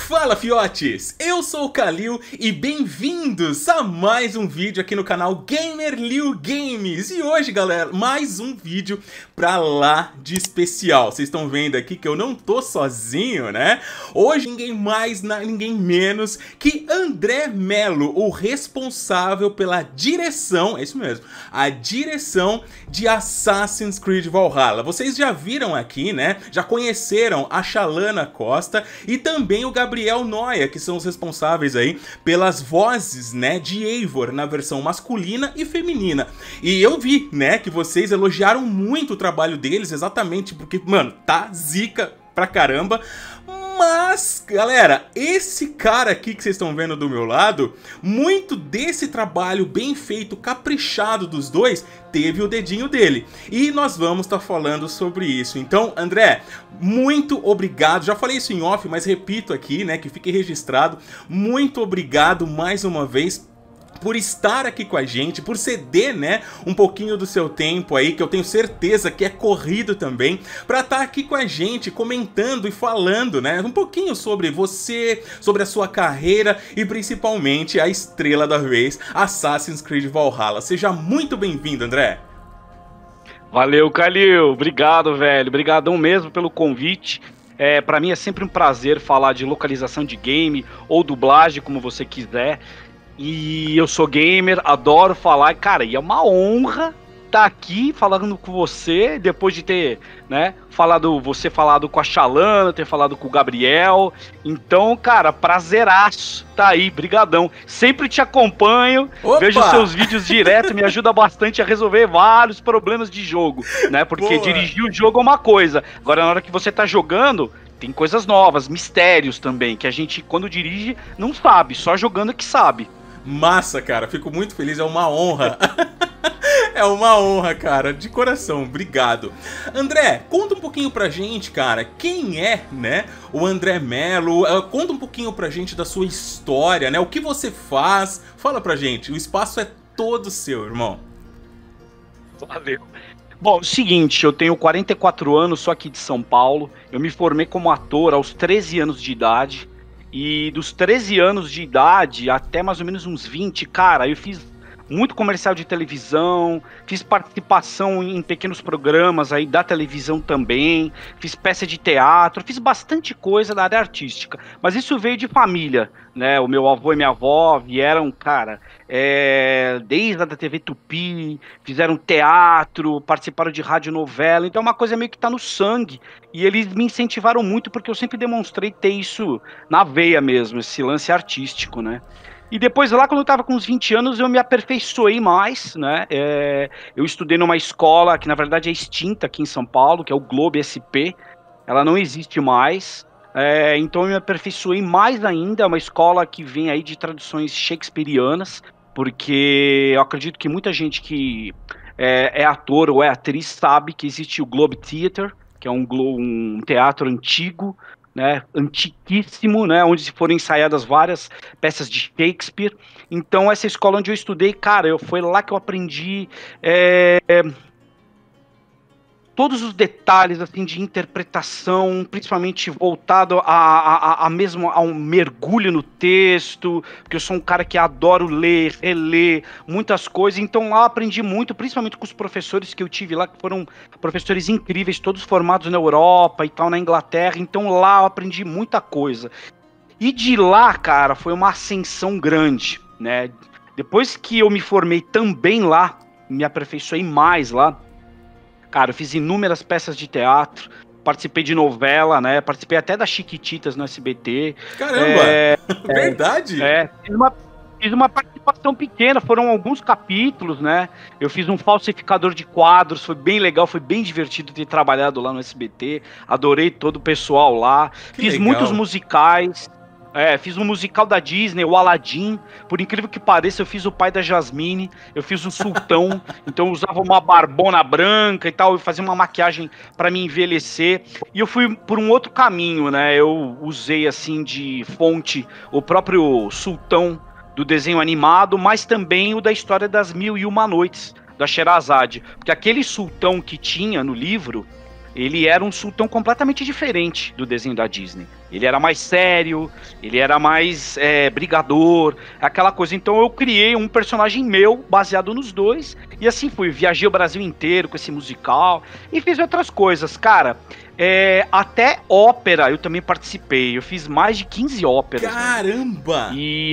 Fala, fiotes! Eu sou o Kalil e bem-vindos a mais um vídeo aqui no canal Gamer Liu Games. E hoje, galera, mais um vídeo pra lá de especial. Vocês estão vendo aqui que eu não tô sozinho, né? Hoje ninguém mais, ninguém menos que André Mello, o responsável pela direção, é isso mesmo, a direção de Assassin's Creed Valhalla. Vocês já viram aqui, né? Já conheceram a Shalana Costa e também o Gabriel Noia, que são os responsáveis aí pelas vozes, né, de Eivor na versão masculina e feminina. E eu vi, né, que vocês elogiaram muito o trabalho deles, exatamente porque, mano, tá zica pra caramba. Mas, galera, esse cara aqui que vocês estão vendo do meu lado, muito desse trabalho bem feito, caprichado dos dois, teve o dedinho dele. E nós vamos estar falando sobre isso. Então, André, muito obrigado. Já falei isso em off, mas repito aqui, né, que fique registrado. Muito obrigado mais uma vez por estar aqui com a gente, por ceder, né, um pouquinho do seu tempo aí, que eu tenho certeza que é corrido também, pra estar aqui com a gente, comentando e falando, né, um pouquinho sobre você, sobre a sua carreira e principalmente a estrela da vez, Assassin's Creed Valhalla. Seja muito bem-vindo, André. Valeu, Kalil. Obrigado, velho. Obrigadão mesmo pelo convite. Pra mim é sempre um prazer falar de localização de game ou dublagem, como você quiser. E eu sou gamer, adoro falar, cara, e é uma honra estar aqui falando com você, depois de ter, né, falado com a Shalana, ter falado com o Gabriel. Então, cara, prazeraço tá aí, brigadão. Sempre te acompanho, vejo seus vídeos direto, me ajuda bastante a resolver vários problemas de jogo, né, porque dirigir o jogo é uma coisa, agora na hora que você tá jogando, tem coisas novas, mistérios também, que a gente, quando dirige, não sabe, só jogando que sabe. Massa, cara, fico muito feliz, é uma honra. É uma honra, cara, de coração, obrigado. André, conta um pouquinho pra gente, cara, quem é, né, o André Mello, conta um pouquinho pra gente da sua história, né, o que você faz, fala pra gente, o espaço é todo seu, irmão. Valeu. Bom, seguinte, eu tenho 44 anos, sou aqui de São Paulo, eu me formei como ator aos 13 anos de idade, e dos 13 anos de idade até mais ou menos uns 20, cara, eu fiz muito comercial de televisão, fiz participação em pequenos programas aí da televisão também, fiz peça de teatro, fiz bastante coisa na área artística, mas isso veio de família, né, o meu avô e minha avó vieram, cara, desde a da TV Tupi, fizeram teatro, participaram de radionovela, então é uma coisa meio que tá no sangue, e eles me incentivaram muito porque eu sempre demonstrei ter isso na veia mesmo, esse lance artístico, né. E depois lá, quando eu tava com uns 20 anos, eu me aperfeiçoei mais, né, eu estudei numa escola que na verdade é extinta aqui em São Paulo, que é o Globo SP, ela não existe mais, então eu me aperfeiçoei mais ainda, é uma escola que vem aí de tradições shakespearianas, porque eu acredito que muita gente que é ator ou é atriz sabe que existe o Globe Theatre, que é um teatro antigo, né, antiquíssimo, né, onde foram ensaiadas várias peças de Shakespeare. Então essa escola onde eu estudei, cara, foi lá que eu aprendi todos os detalhes assim de interpretação, principalmente voltado mesmo a um mergulho no texto, porque eu sou um cara que adoro ler, reler muitas coisas, então lá eu aprendi muito, principalmente com os professores que eu tive lá, que foram professores incríveis, todos formados na Europa e tal, na Inglaterra, então lá eu aprendi muita coisa. E de lá, cara, foi uma ascensão grande, né? Depois que eu me formei também lá, me aperfeiçoei mais lá, cara, eu fiz inúmeras peças de teatro, participei de novela, né? Participei até das Chiquititas no SBT. Caramba! Verdade? Fiz uma participação pequena, foram alguns capítulos, né? Eu fiz um falsificador de quadros, foi bem legal, foi bem divertido ter trabalhado lá no SBT. Adorei todo o pessoal lá. Fiz muitos musicais. Fiz um musical da Disney, o Aladdin. Por incrível que pareça, eu fiz o pai da Jasmine, eu fiz o Sultão, então eu usava uma barbona branca e tal, eu fazia uma maquiagem para me envelhecer. E eu fui por um outro caminho, né? Eu usei assim de fonte o próprio Sultão do desenho animado, mas também o da história das Mil e Uma Noites, da Sherazade. Porque aquele sultão que tinha no livro, ele era um sultão completamente diferente do desenho da Disney. Ele era mais sério, ele era mais brigador, aquela coisa. Então eu criei um personagem meu, baseado nos dois, e assim fui. Viajei o Brasil inteiro com esse musical, e fiz outras coisas. Cara, até ópera eu também participei. Eu fiz mais de 15 óperas. Caramba! Né? E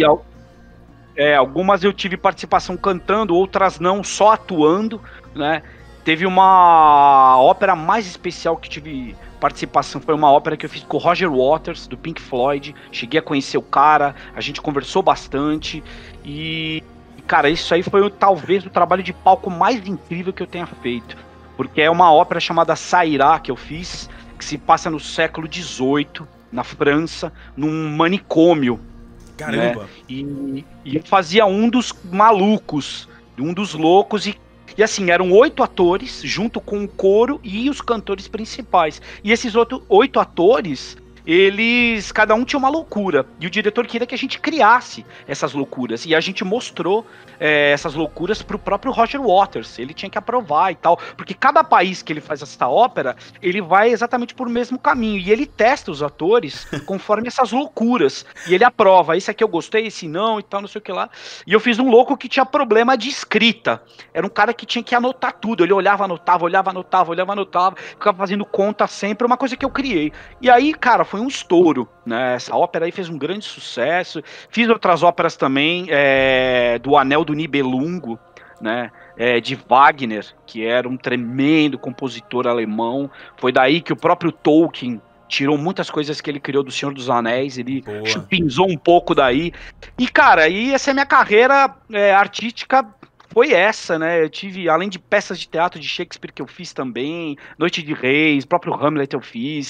algumas eu tive participação cantando, outras não, só atuando, né? Teve uma ópera mais especial que tive participação, foi uma ópera que eu fiz com o Roger Waters, do Pink Floyd. Cheguei a conhecer o cara, a gente conversou bastante e, cara, isso aí foi talvez o trabalho de palco mais incrível que eu tenha feito, porque é uma ópera chamada Sairá que eu fiz, que se passa no século XVIII, na França, num manicômio. Caramba! Né? E eu fazia um dos malucos, um dos loucos, e assim, eram 8 atores, junto com o coro e os cantores principais. E esses 8 atores, eles, cada um tinha uma loucura. E o diretor queria que a gente criasse essas loucuras. E a gente mostrou essas loucuras pro próprio Roger Waters. Ele tinha que aprovar e tal. Porque cada país que ele faz essa ópera, ele vai exatamente por mesmo caminho. E ele testa os atores conforme essas loucuras. E ele aprova. Esse aqui eu gostei, esse não e tal, não sei o que lá. E eu fiz um louco que tinha problema de escrita. Era um cara que tinha que anotar tudo. Ele olhava, anotava, olhava, anotava, olhava, anotava. Ficava fazendo conta sempre. Uma coisa que eu criei. E aí, cara, foi um estouro, né? Essa ópera aí fez um grande sucesso. Fiz outras óperas também, do Anel do Nibelungo, né? De Wagner, que era um tremendo compositor alemão. Foi daí que o próprio Tolkien tirou muitas coisas que ele criou do Senhor dos Anéis. Ele chupinzou um pouco daí. E, cara, essa é a minha carreira artística. Foi essa, né? Eu tive, além de peças de teatro de Shakespeare que eu fiz também, Noite de Reis, próprio Hamlet eu fiz.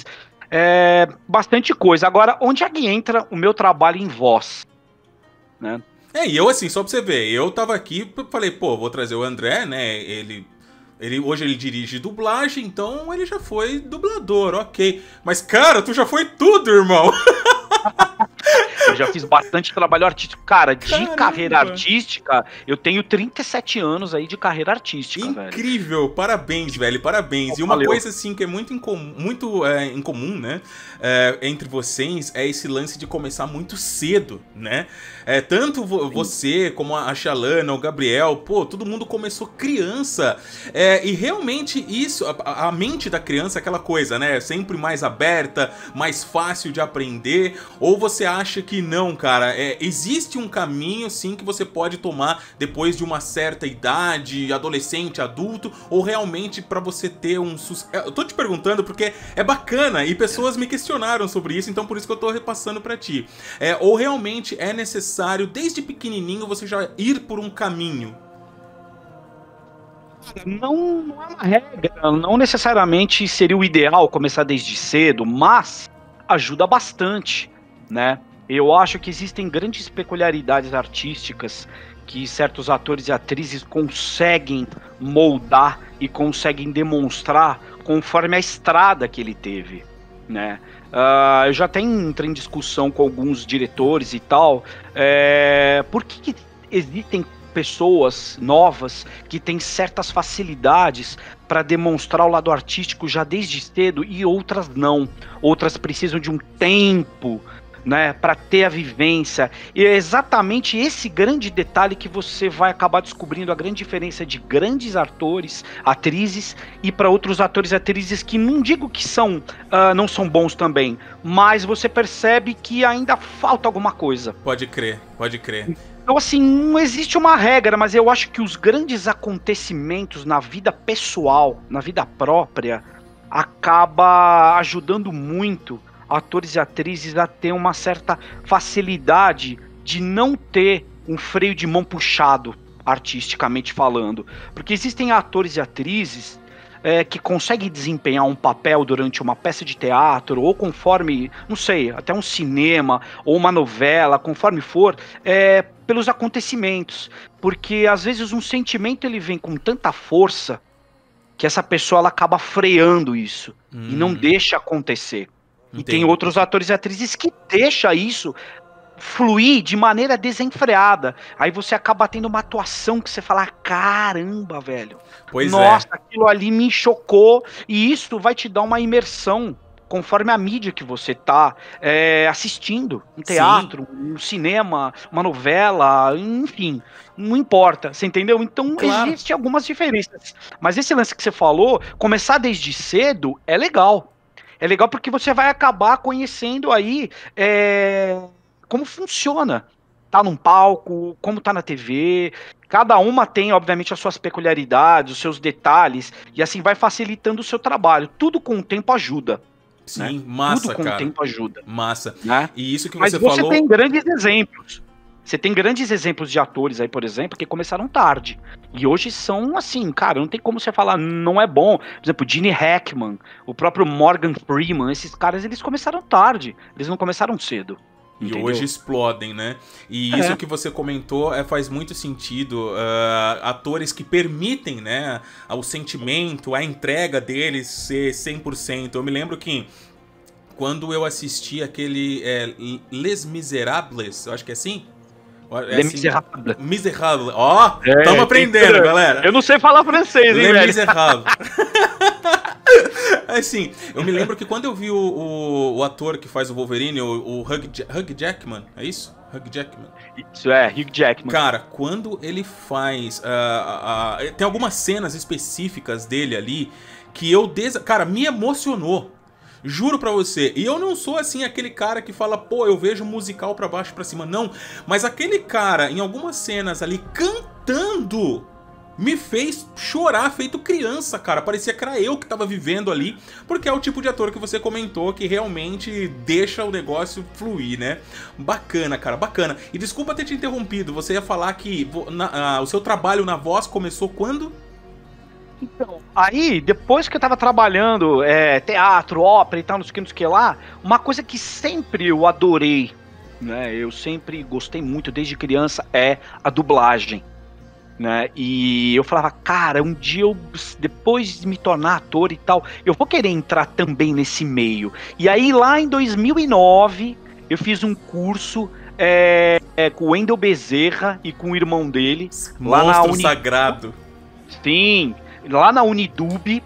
Bastante coisa. Agora, onde é que entra o meu trabalho em voz? Né? E eu assim, só pra você ver, eu tava aqui, falei, pô, vou trazer o André, né? Hoje ele dirige dublagem, então ele já foi dublador, ok. Mas, cara, tu já foi tudo, irmão! Eu já fiz bastante trabalho artístico. Cara, de carreira artística, eu tenho 37 anos aí de carreira artística, incrível, velho. Parabéns, velho, parabéns. E uma coisa, assim, que é muito incomum, né, entre vocês, é esse lance de começar muito cedo, né? Tanto você, como a Shalana, o Gabriel, pô, todo mundo começou criança. E realmente isso, a mente da criança é aquela coisa, né? Sempre mais aberta, mais fácil de aprender. Ou você acha que não, cara? Existe um caminho, sim, que você pode tomar depois de uma certa idade, adolescente, adulto, ou realmente pra você ter um sucesso? Eu tô te perguntando porque é bacana e pessoas me questionaram sobre isso, então por isso que eu tô repassando pra ti. Ou realmente é necessário, desde pequenininho, você já ir por um caminho? Não é uma regra, não necessariamente seria o ideal começar desde cedo, mas ajuda bastante, né? Eu acho que existem grandes peculiaridades artísticas que certos atores e atrizes conseguem moldar e conseguem demonstrar conforme a estrada que ele teve, né? Eu já até entrei em discussão com alguns diretores e tal, por que existem pessoas novas que têm certas facilidades para demonstrar o lado artístico já desde cedo e outras não. Outras precisam de um tempo, né, para ter a vivência. E é exatamente esse grande detalhe que você vai acabar descobrindo a grande diferença de grandes atores, atrizes e para outros atores e atrizes que não digo que não são bons também, mas você percebe que ainda falta alguma coisa. Pode crer, pode crer. Então, assim, não existe uma regra, mas eu acho que os grandes acontecimentos na vida pessoal, na vida própria, acaba ajudando muito atores e atrizes a ter uma certa facilidade de não ter um freio de mão puxado, artisticamente falando. Porque existem atores e atrizes que conseguem desempenhar um papel durante uma peça de teatro, ou conforme, não sei, até um cinema, ou uma novela, conforme for, pelos acontecimentos. Porque às vezes um sentimento ele vem com tanta força que essa pessoa ela acaba freando isso e não deixa acontecer. Entendi. E tem outros atores e atrizes que deixam isso fluir de maneira desenfreada. Aí você acaba tendo uma atuação que você fala, caramba, velho. Nossa, aquilo ali me chocou. E isso vai te dar uma imersão conforme a mídia que você tá assistindo, um teatro, um cinema, uma novela, enfim, não importa, você entendeu? Então existem algumas diferenças. Mas esse lance que você falou, começar desde cedo é legal. É legal porque você vai acabar conhecendo aí como funciona. Tá num palco, como tá na TV. Cada uma tem, obviamente, as suas peculiaridades, os seus detalhes, e assim vai facilitando o seu trabalho. Tudo com o tempo ajuda. Sim, né? Massa, Tudo com cara. o tempo ajuda. Massa. Né? E isso que Mas você você falou... tem grandes exemplos. Você tem grandes exemplos de atores aí, por exemplo, que começaram tarde. E hoje são assim, cara, não tem como você falar, não é bom. Por exemplo, Gene Hackman, o próprio Morgan Freeman, esses caras, eles começaram tarde. Eles não começaram cedo. E entendeu? hoje explodem, né? E isso que você comentou faz muito sentido. Atores que permitem, né, o sentimento, a entrega deles ser 100%. Eu me lembro que quando eu assisti aquele Les Miserables, eu acho que é assim? Les Miserables. Miserable. Ó, estamos aprendendo, galera. Eu não sei falar francês, hein, Les Miserables. Assim, eu me lembro que quando eu vi o ator que faz o Wolverine, o Hugh Jackman, é isso? Hugh Jackman? Isso, Hugh Jackman. Cara, quando ele faz... tem algumas cenas específicas dele ali que cara, me emocionou. Juro pra você. E eu não sou, assim, aquele cara que fala, pô, eu vejo musical pra baixo e pra cima. Não. Mas aquele cara, em algumas cenas ali, cantando... me fez chorar feito criança, cara. Parecia que era eu que tava vivendo ali, porque é o tipo de ator que você comentou que realmente deixa o negócio fluir, né? Bacana, cara, bacana. E desculpa ter te interrompido, você ia falar que o seu trabalho na voz começou quando? Então, aí, depois que eu tava trabalhando teatro, ópera e tal, não sei o que lá, uma coisa que sempre eu adorei, né? Eu sempre gostei muito desde criança é a dublagem. Né? E eu falava, cara, um dia eu, depois de me tornar ator e tal, eu vou querer entrar também nesse meio. E aí lá em 2009 eu fiz um curso com o Wendel Bezerra e com o irmão dele lá na Monstro Sagrado. Sim, lá na Unidub,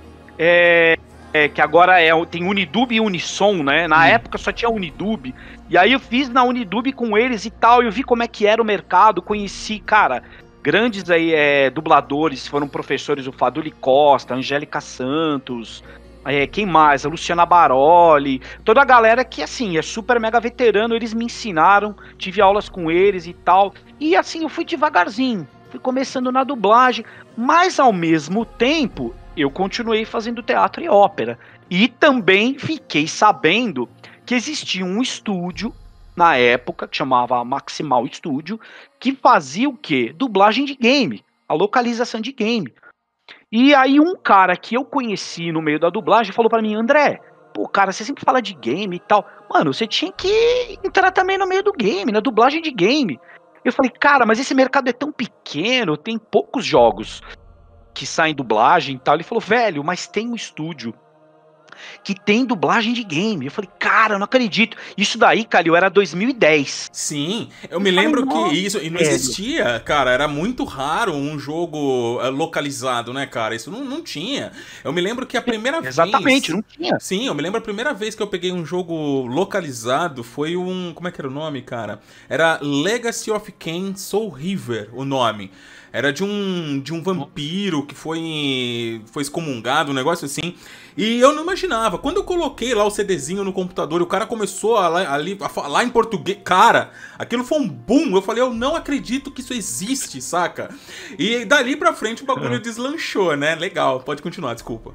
que agora tem Unidub e Unisson, né? Na época só tinha Unidub. E aí eu fiz na Unidub com eles e tal, eu vi como é que era o mercado, conheci, cara, grandes aí dubladores, foram professores, o Faduli Costa, a Angélica Santos, quem mais? A Luciana Baroli, toda a galera que, assim, é super mega veterano, eles me ensinaram, tive aulas com eles e tal, e assim, eu fui devagarzinho, fui começando na dublagem, mas ao mesmo tempo, eu continuei fazendo teatro e ópera, e também fiquei sabendo que existia um estúdio na época, que chamava Maximal Studio, que fazia o quê? Dublagem de game, a localização de game. E aí um cara que eu conheci no meio da dublagem falou pra mim, André, pô, cara, você sempre fala de game e tal, mano, você tinha que entrar também no meio do game, na dublagem de game. Eu falei, cara, mas esse mercado é tão pequeno, tem poucos jogos que saem dublagem e tal. Ele falou, velho, mas tem um estúdio que tem dublagem de game. Eu falei, cara, eu não acredito. Isso daí, Calil, era 2010. Sim, eu me lembro que isso não existia, cara. Era muito raro um jogo localizado, né, cara? Isso não tinha. Eu me lembro que a primeira vez... Exatamente, não tinha. Sim, eu me lembro a primeira vez que eu peguei um jogo localizado foi como é que era o nome, cara? Era Legacy of Kain Soul River, o nome. Era de um vampiro que foi excomungado, um negócio assim. E eu não imaginava. Quando eu coloquei lá o CDzinho no computador e o cara começou a falar em português... Cara, aquilo foi um boom. Eu falei, eu não acredito que isso existe, saca? E dali pra frente o bagulho deslanchou, né? Legal, pode continuar, desculpa.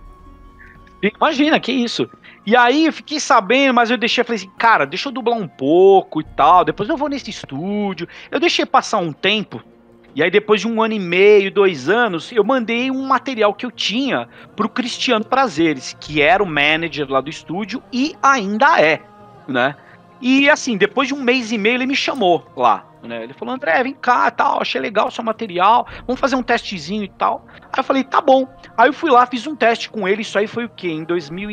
Imagina, que isso. E aí eu fiquei sabendo, mas eu falei assim, cara, deixa eu dublar um pouco e tal. Depois eu vou nesse estúdio. Eu deixei passar um tempo. E aí depois de 1 ano e meio, 2 anos, eu mandei um material que eu tinha pro Cristiano Prazeres, que era o manager lá do estúdio e ainda é, né? E assim, depois de 1 mês e meio ele me chamou lá, né? Ele falou, André, vem cá, tal, achei legal o seu material, vamos fazer um testezinho e tal. Aí eu falei, tá bom. Aí eu fui lá, fiz um teste com ele, isso aí foi o quê? Em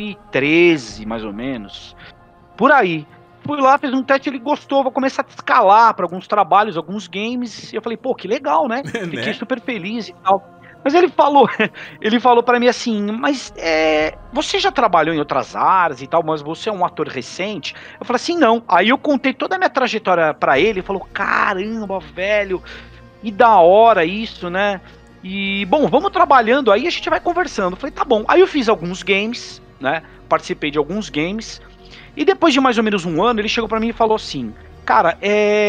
2013, mais ou menos, por aí. Fui lá, fiz um teste, ele gostou, vou começar a escalar para alguns trabalhos, alguns games. E eu falei, pô, que legal, né? Fiquei super feliz e tal. Mas ele falou, ele falou para mim assim, mas você já trabalhou em outras áreas e tal, mas você é um ator recente? Eu falei assim, não. Aí eu contei toda a minha trajetória para ele, ele falou, caramba, velho, e da hora isso, né? E, bom, vamos trabalhando aí, a gente vai conversando. Eu falei, tá bom. Aí eu fiz alguns games, né? Participei de alguns games. E depois de mais ou menos um ano, ele chegou para mim e falou assim, cara,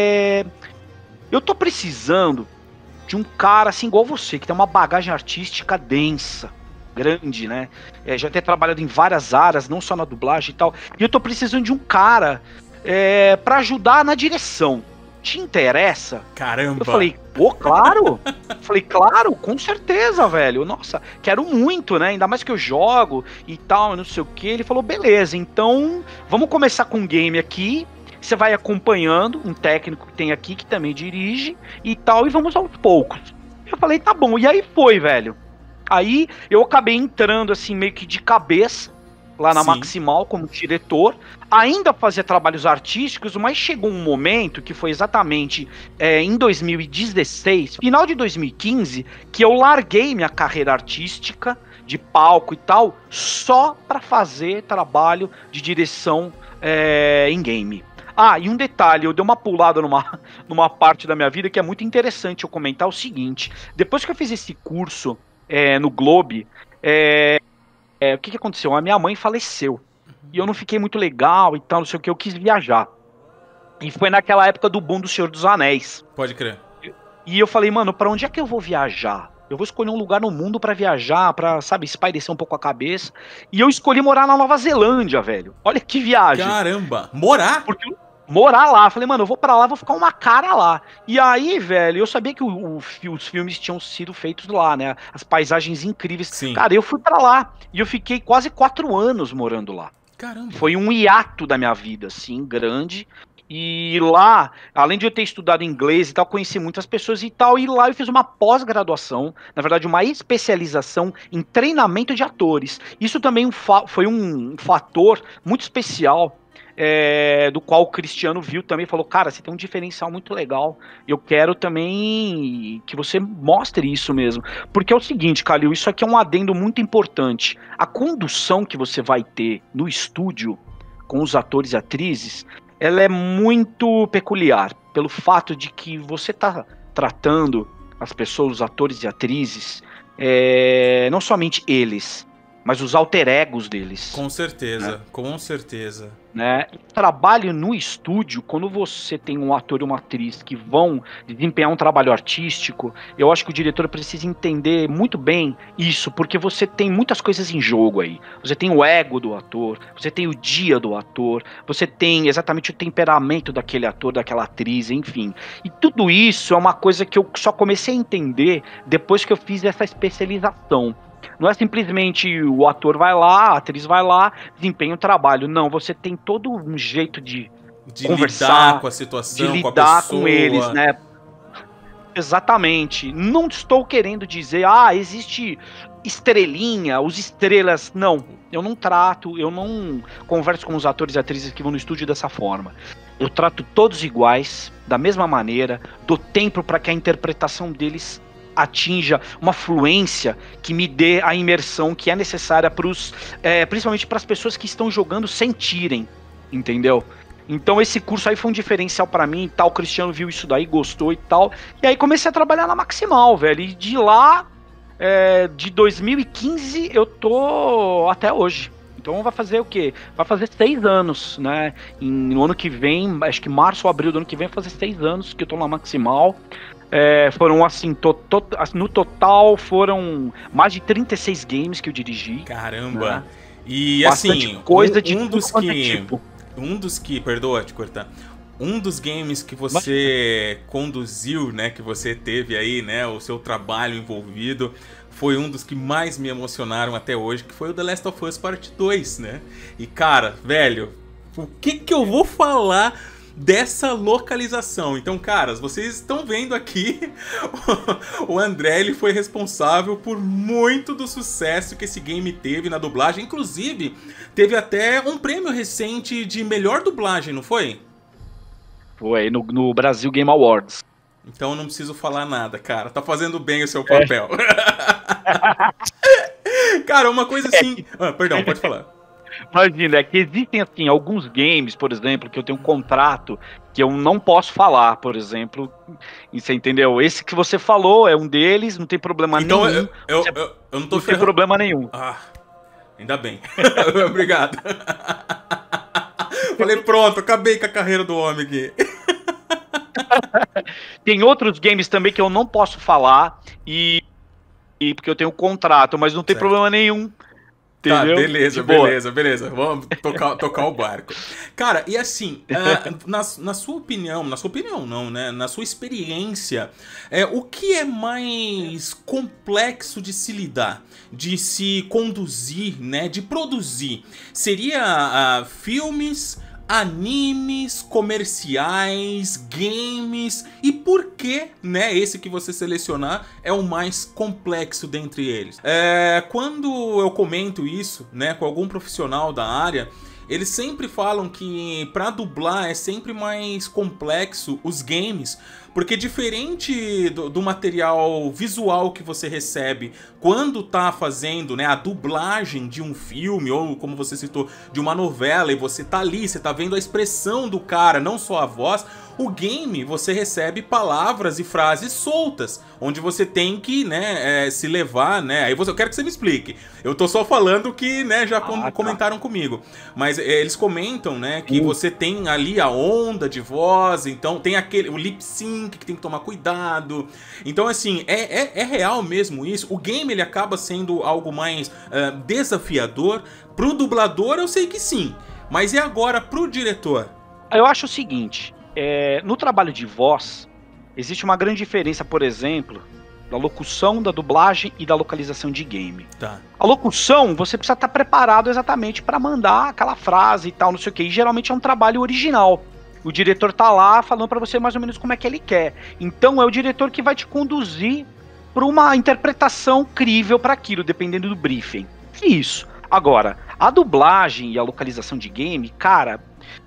eu tô precisando de um cara assim igual você, que tem uma bagagem artística densa, grande, né? Já ter trabalhado em várias áreas, não só na dublagem e tal. E eu tô precisando de um cara pra ajudar na direção. Te interessa? Caramba! Eu falei, pô, claro! Falei, claro, com certeza, velho. Nossa, quero muito, né? Ainda mais que eu jogo e tal, não sei o que. Ele falou, beleza, então vamos começar com um game aqui. Você vai acompanhando um técnico que tem aqui, que também dirige e tal, e vamos aos poucos. Eu falei, tá bom. E aí foi, velho. Aí eu acabei entrando assim, meio que de cabeça, lá na Maximal, como diretor. Ainda fazia trabalhos artísticos, mas chegou um momento, que foi exatamente em 2016, final de 2015, que eu larguei minha carreira artística, de palco e tal, só pra fazer trabalho de direção em game. Ah, e um detalhe, eu dei uma pulada numa parte da minha vida que é muito interessante eu comentar o seguinte. Depois que eu fiz esse curso no Globe, o que aconteceu? A minha mãe faleceu. E eu não fiquei muito legal e tal, não sei o que, eu quis viajar. E foi naquela época do boom do Senhor dos Anéis. Pode crer. E eu falei, mano, pra onde é que eu vou viajar? Eu vou escolher um lugar no mundo pra viajar, pra, sabe, espairecer um pouco a cabeça. E eu escolhi morar na Nova Zelândia, velho. Olha que viagem. Caramba! Morar? Porque morar lá. Falei, mano, eu vou pra lá, vou ficar uma cara lá. E aí, velho, eu sabia que os filmes tinham sido feitos lá, né? As paisagens incríveis. Sim. Cara, eu fui pra lá e eu fiquei quase 4 anos morando lá. Caramba! Foi um hiato da minha vida, assim, grande. E lá, além de eu ter estudado inglês e tal, conheci muitas pessoas e tal, e lá eu fiz uma pós-graduação, na verdade uma especialização em treinamento de atores. Isso também foi um fator muito especial, do qual o Cristiano viu também, falou, cara, você tem um diferencial muito legal, eu quero também que você mostre isso mesmo. Porque é o seguinte, Calil, isso aqui é um adendo muito importante. A condução que você vai ter no estúdio com os atores e atrizes, ela é muito peculiar, pelo fato de que você está tratando as pessoas, os atores e atrizes, não somente eles, mas os alter egos deles. Com certeza, com certeza. Né? Trabalho no estúdio, quando você tem um ator e uma atriz que vão desempenhar um trabalho artístico, eu acho que o diretor precisa entender muito bem isso, porque você tem muitas coisas em jogo aí. Você tem o ego do ator, você tem o dia do ator, você tem exatamente o temperamento daquele ator, daquela atriz, enfim. E tudo isso é uma coisa que eu só comecei a entender depois que eu fiz essa especialização. Não é simplesmente o ator vai lá, a atriz vai lá, desempenha o trabalho. Não, você tem todo um jeito de conversar, lidar com a situação, de com a lidar pessoa. com eles, né? Exatamente. Não estou querendo dizer, existe estrelinha, os estrelas. Não, eu não trato, eu não converso com os atores e atrizes que vão no estúdio dessa forma. Eu trato todos iguais, da mesma maneira, dou tempo para que a interpretação deles atinja uma fluência que me dê a imersão que é necessária principalmente para as pessoas que estão jogando sentirem, entendeu? Então esse curso aí foi um diferencial para mim e tal, o Cristiano viu isso daí, gostou e tal, e aí comecei a trabalhar na Maximal, velho, e de lá, de 2015 eu tô até hoje. Então vai fazer o quê? Vai fazer 6 anos, né? No ano que vem, acho que março ou abril do ano que vem, vai fazer 6 anos que eu tô na Maximal. Foram assim, no total foram mais de 36 games que eu dirigi. Caramba! Né? E bastante assim, coisa de um dos que, perdoa te cortar, um dos games que você conduziu, né, que você teve aí, né, o seu trabalho envolvido, foi um dos que mais me emocionaram até hoje, que foi o The Last of Us Part 2, né? E cara, velho, o que eu vou falar dessa localização? Então, caras, vocês estão vendo aqui, o André, ele foi responsável por muito do sucesso que esse game teve na dublagem. Inclusive, teve até um prêmio recente de melhor dublagem, não foi? Foi, no Brasil Game Awards. Então não preciso falar nada, cara. Tá fazendo bem o seu papel. Cara, uma coisa assim... Ah, perdão, pode falar. Imagina, é que existem, assim, alguns games, por exemplo, que eu tenho um contrato que eu não posso falar, por exemplo. E você entendeu? Esse que você falou é um deles, não tem problema Então, nenhum. eu não tô Não tem problema nenhum. Ah, ainda bem. Obrigado. Falei, pronto, acabei com a carreira do homem aqui. Tem outros games também que eu não posso falar e porque eu tenho um contrato, mas não tem problema nenhum. Tá, Entendeu? beleza, beleza. Vamos tocar o barco. Cara, e assim, na sua opinião não, né? Na sua experiência, o que é mais complexo de se lidar, de se conduzir, né? De produzir? Seria filmes, animes, comerciais, games, e por que, né, esse que você selecionar é o mais complexo dentre eles? Quando eu comento isso, né, com algum profissional da área, eles sempre falam que para dublar é sempre mais complexo os games, porque diferente do material visual que você recebe quando tá fazendo, né, a dublagem de um filme, ou como você citou, de uma novela, e você tá ali, você tá vendo a expressão do cara, não só a voz, o game você recebe palavras e frases soltas, onde você tem que, né, se levar, né, aí eu quero que você me explique, eu tô só falando que, né, já comentaram comigo, mas eles comentam, né, que você tem ali a onda de voz, então tem o lip sync que tem que tomar cuidado. Então, assim, é real mesmo isso? O game, ele acaba sendo algo mais desafiador? Pro dublador, eu sei que sim. Mas e agora pro diretor? Eu acho o seguinte, no trabalho de voz, existe uma grande diferença, por exemplo, da locução, da dublagem e da localização de game. Tá. A locução, você precisa estar preparado exatamente para mandar aquela frase e tal, não sei o que. E geralmente é um trabalho original. O diretor tá lá falando para você mais ou menos como é que ele quer. Então é o diretor que vai te conduzir para uma interpretação crível para aquilo, dependendo do briefing. Isso. Agora, a dublagem e a localização de game, cara,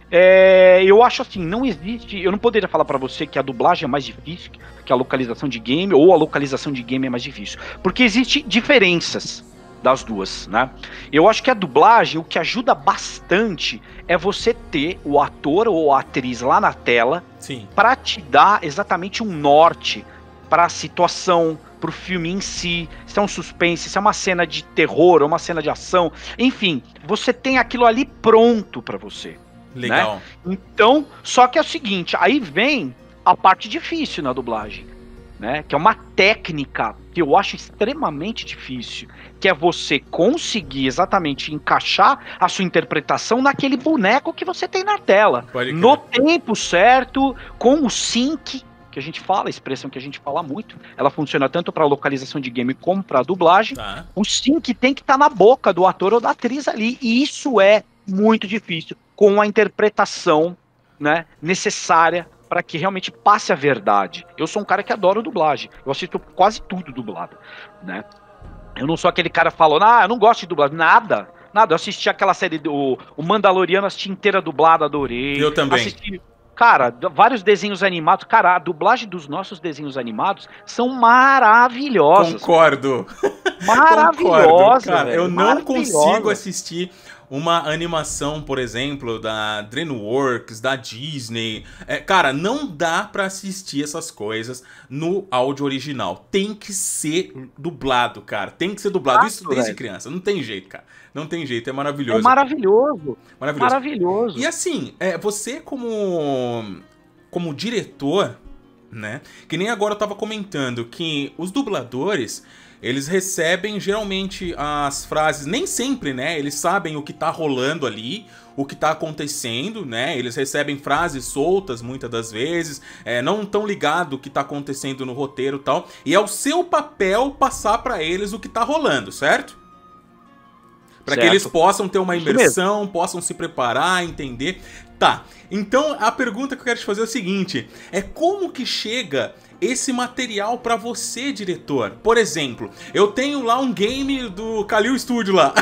eu acho assim, não existe. Eu não poderia falar para você que a dublagem é mais difícil que a localização de game, ou a localização de game é mais difícil. Porque existem diferenças das duas, né? Eu acho que a dublagem, o que ajuda bastante é você ter o ator ou a atriz lá na tela para te dar exatamente um norte para a situação, para o filme em si, se é um suspense, se é uma cena de terror ou uma cena de ação, enfim, você tem aquilo ali pronto para você. Legal. Né? Então, só que é o seguinte, aí vem a parte difícil na dublagem, né? Que é uma técnica que eu acho extremamente difícil, que é você conseguir exatamente encaixar a sua interpretação naquele boneco que você tem na tela, no tempo certo, com o sync que a gente fala, a expressão que a gente fala muito, ela funciona tanto para localização de game como para dublagem. Tá. O sync tem que estar na boca do ator ou da atriz ali, e isso é muito difícil, com a interpretação, né, necessária para que realmente passe a verdade. Eu sou um cara que adora dublagem, eu assisto quase tudo dublado, né? Eu não sou aquele cara falando, eu não gosto de dublagem, nada, eu assisti aquela série, o Mandaloriano, assisti inteira dublada, adorei. Eu também. Assisti, cara, vários desenhos animados, cara, a dublagem dos nossos desenhos animados são maravilhosas. Concordo. Maravilhosa, cara, eu não consigo assistir uma animação, por exemplo, da DreamWorks, da Disney. Cara, não dá pra assistir essas coisas no áudio original. Tem que ser dublado, cara. Tem que ser dublado. Isso desde criança. Não tem jeito, cara. Não tem jeito. É maravilhoso. É maravilhoso. Maravilhoso. E assim, você como diretor, né? Que nem agora eu tava comentando que os dubladores, eles recebem geralmente as frases, nem sempre, né? Eles sabem o que tá rolando ali, o que tá acontecendo, né? Eles recebem frases soltas muitas das vezes, não tão ligado o que tá acontecendo no roteiro e tal. E é o seu papel passar pra eles o que tá rolando, certo? Pra que eles possam ter uma imersão, possam se preparar, entender. Tá, então a pergunta que eu quero te fazer é o seguinte, como que chega esse material pra você, diretor? Por exemplo, eu tenho lá um game do Kalil Studio lá.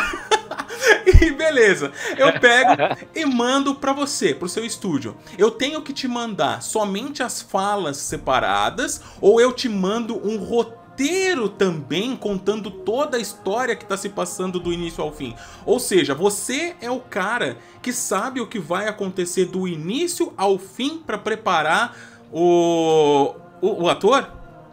E beleza, eu pego e mando pra você, pro seu estúdio. Eu tenho que te mandar somente as falas separadas ou eu te mando um roteiro roteiro também, contando toda a história que tá se passando do início ao fim. Ou seja, você é o cara que sabe o que vai acontecer do início ao fim pra preparar o ator?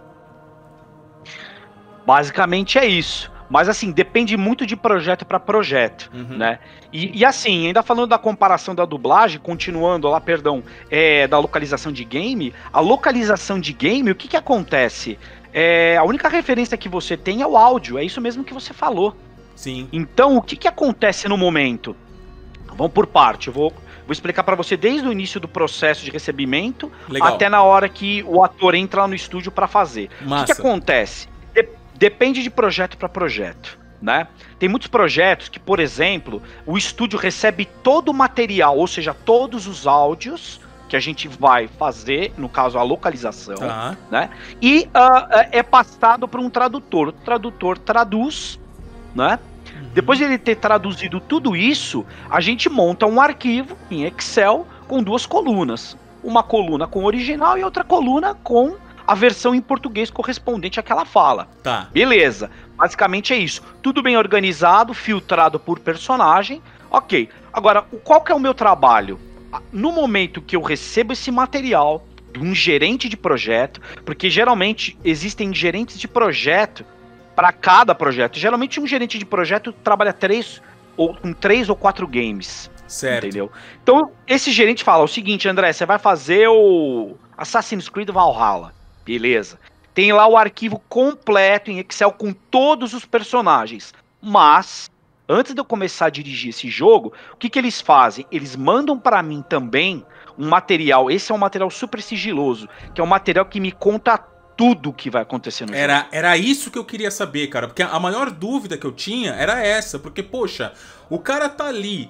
Basicamente é isso. Mas assim, depende muito de projeto para projeto, né? E assim, ainda falando da comparação da dublagem, continuando lá, perdão, da localização de game, a localização de game, o que que acontece? A única referência que você tem é o áudio, é isso mesmo que você falou. Sim. Então, o que que acontece no momento? Vamos por parte, eu vou explicar para você desde o início do processo de recebimento até na hora que o ator entra lá no estúdio para fazer. Massa. O que que acontece? Depende de projeto para projeto, né? Tem muitos projetos que, por exemplo, o estúdio recebe todo o material, ou seja, todos os áudios que a gente vai fazer, no caso a localização, né? E é passado para um tradutor. O tradutor traduz, né? Depois de ele ter traduzido tudo isso, a gente monta um arquivo em Excel com duas colunas. Uma coluna com o original e outra coluna com a versão em português correspondente àquela fala. Tá. Beleza. Basicamente é isso. Tudo bem organizado, filtrado por personagem. Ok. Agora, qual que é o meu trabalho? No momento que eu recebo esse material de um gerente de projeto, porque geralmente existem gerentes de projeto para cada projeto. Geralmente um gerente de projeto trabalha com 3 ou 4 games. Certo. Entendeu? Então, esse gerente fala o seguinte: André, você vai fazer o Assassin's Creed Valhalla. Beleza. Tem lá o arquivo completo em Excel com todos os personagens. Mas, antes de eu começar a dirigir esse jogo, o que que eles fazem? Eles mandam para mim também um material. Esse é um material super sigiloso, que é um material que me conta tudo que vai acontecer no jogo. Era isso que eu queria saber, cara. Porque a maior dúvida que eu tinha era essa. Porque, poxa, o cara tá ali.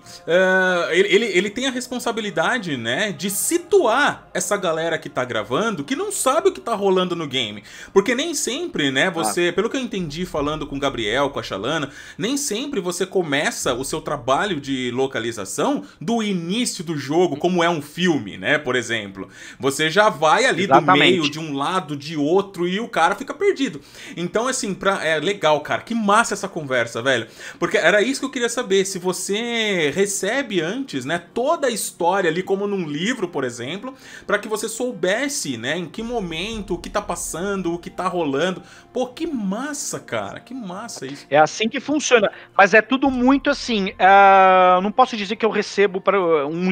Ele tem a responsabilidade, né, de situar essa galera que tá gravando, que não sabe o que tá rolando no game. Porque nem sempre, né, você... Pelo que eu entendi falando com o Gabriel, com a Shalana, nem sempre você começa o seu trabalho de localização do início do jogo, como é um filme, né, por exemplo. Você já vai ali do meio, de um lado, de outro, e o cara fica perdido. Então, assim, é legal, cara. Que massa essa conversa, velho. Porque era isso que eu queria saber. Se você recebe antes, né, toda a história ali, como num livro, por exemplo, para que você soubesse, né, em que momento, o que tá passando, o que tá rolando. Pô, que massa, cara. Que massa isso. É assim que funciona. Mas é tudo muito assim. Não posso dizer que eu recebo para um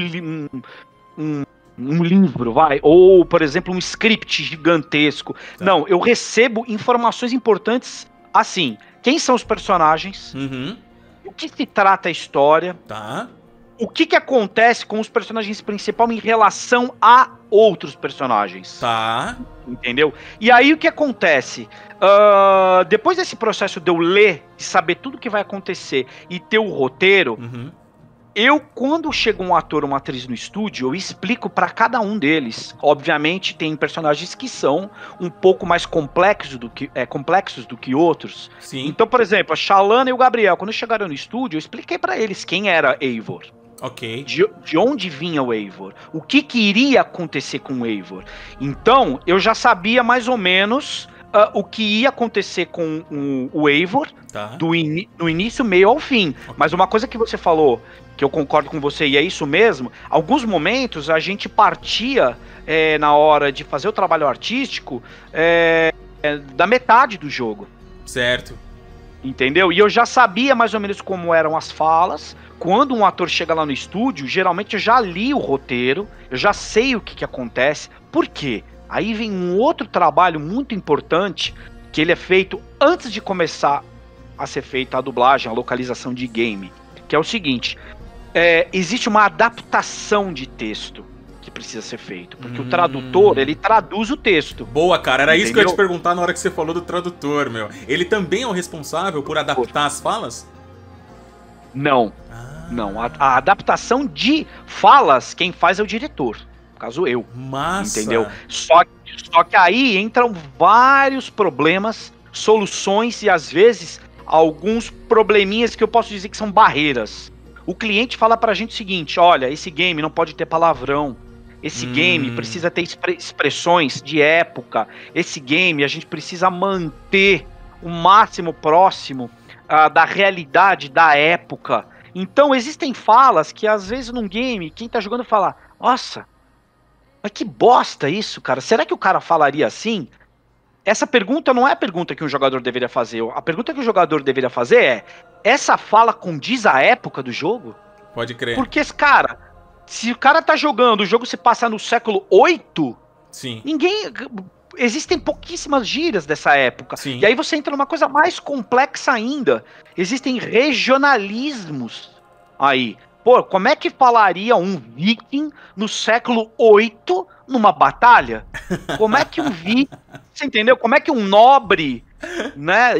livro, vai, ou, por exemplo, um script gigantesco. Tá. Não, eu recebo informações importantes assim. Quem são os personagens? O que se trata a história? Tá. O que acontece com os personagens principais em relação a outros personagens? Tá. Entendeu? E aí o que acontece? Depois desse processo de eu ler, de saber tudo o que vai acontecer e ter o roteiro, quando chega um ator ou uma atriz no estúdio, eu explico para cada um deles. Obviamente, tem personagens que são um pouco mais complexos do que outros. Sim. Então, por exemplo, a Shalana e o Gabriel, quando chegaram no estúdio, eu expliquei para eles quem era Eivor. Ok. De onde vinha o Eivor. O que iria acontecer com o Eivor. Então, eu já sabia mais ou menos o que ia acontecer com o Eivor, tá, do início, meio ao fim. Okay. Mas uma coisa que você falou, que eu concordo com você, e é isso mesmo, alguns momentos a gente partia, na hora de fazer o trabalho artístico, da metade do jogo. Certo. Entendeu? E eu já sabia mais ou menos como eram as falas. Quando um ator chega lá no estúdio, geralmente eu já li o roteiro, eu já sei o que acontece. Por quê? Aí vem um outro trabalho muito importante, que ele é feito antes de começar a ser feita a dublagem, a localização de game, que é o seguinte: existe uma adaptação de texto que precisa ser feito, porque o tradutor, ele traduz o texto. Boa, cara, era isso que eu ia te perguntar na hora que você falou do tradutor, meu. Ele também é o responsável por adaptar as falas? Não, não. A adaptação de falas, quem faz é o diretor. No caso, eu. Massa. Entendeu? Só que aí entram vários problemas, soluções e às vezes alguns probleminhas que eu posso dizer que são barreiras. O cliente fala pra gente o seguinte: olha, esse game não pode ter palavrão, Esse game precisa ter expressões de época. Esse game a gente precisa manter o máximo próximo da realidade da época. Então existem falas que às vezes num game, quem tá jogando fala, nossa, mas que bosta isso, cara. Será que o cara falaria assim? Essa pergunta não é a pergunta que um jogador deveria fazer. A pergunta que o jogador deveria fazer é, essa fala condiz à época do jogo? Pode crer. Porque, cara, se o cara tá jogando, o jogo se passa no século VIII, Sim. ninguém... Existem pouquíssimas gírias dessa época. Sim. E aí você entra numa coisa mais complexa ainda. Existem regionalismos aí. Pô, como é que falaria um viking no século VIII numa batalha? Como é que um viking... Você entendeu? Como é que um nobre, né,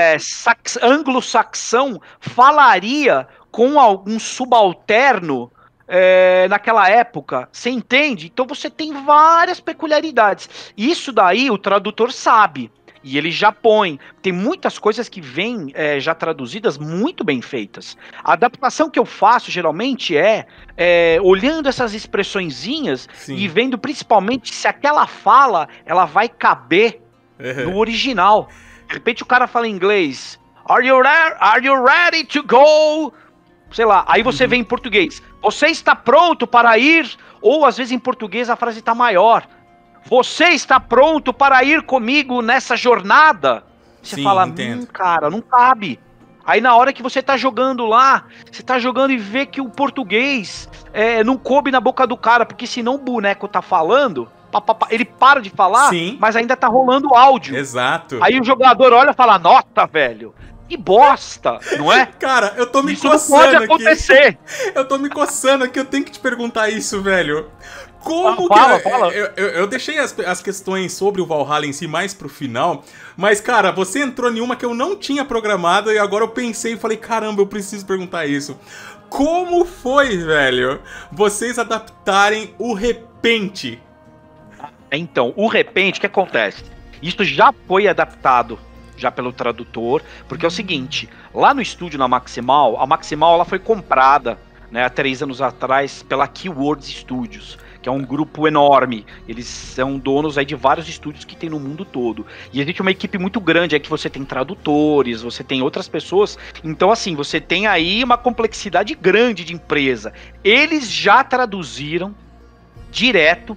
anglo-saxão falaria com algum subalterno naquela época? Você entende? Então você tem várias peculiaridades. Isso daí o tradutor sabe. E ele já põe. Tem muitas coisas que vêm já traduzidas muito bem feitas. A adaptação que eu faço geralmente olhando essas expressõezinhas e vendo principalmente se aquela fala ela vai caber no original. De repente o cara fala em inglês. Are you ready to go? Sei lá. Aí você vê em português. Você está pronto para ir? Ou às vezes em português a frase está maior. Você está pronto para ir comigo nessa jornada? Você fala, cara, não cabe. Aí na hora que você tá jogando lá, você tá jogando e vê que o português não coube na boca do cara, porque senão o boneco tá falando, ele para de falar, mas ainda tá rolando áudio. Exato. Aí o jogador olha e fala, nossa, velho, que bosta, não é? Cara, eu tô me isso coçando não pode acontecer. Eu tô me coçando aqui, eu tenho que te perguntar isso, velho. Como fala. Eu deixei as questões sobre o Valhalla em si mais pro final, mas, cara, você entrou em uma que eu não tinha programado e agora eu pensei e falei, caramba, eu preciso perguntar isso. Como foi, velho, vocês adaptarem o repente? Então, o repente, o que acontece? Isso já foi adaptado já pelo tradutor, porque é o seguinte, lá no estúdio na Maximal, a Maximal ela foi comprada, né, há 3 anos atrás pela Keywords Studios, que é um grupo enorme. Eles são donos aí de vários estúdios que tem no mundo todo. E existe uma equipe muito grande aí que você tem tradutores, você tem outras pessoas. Então, assim, você tem aí uma complexidade grande de empresa. Eles já traduziram direto.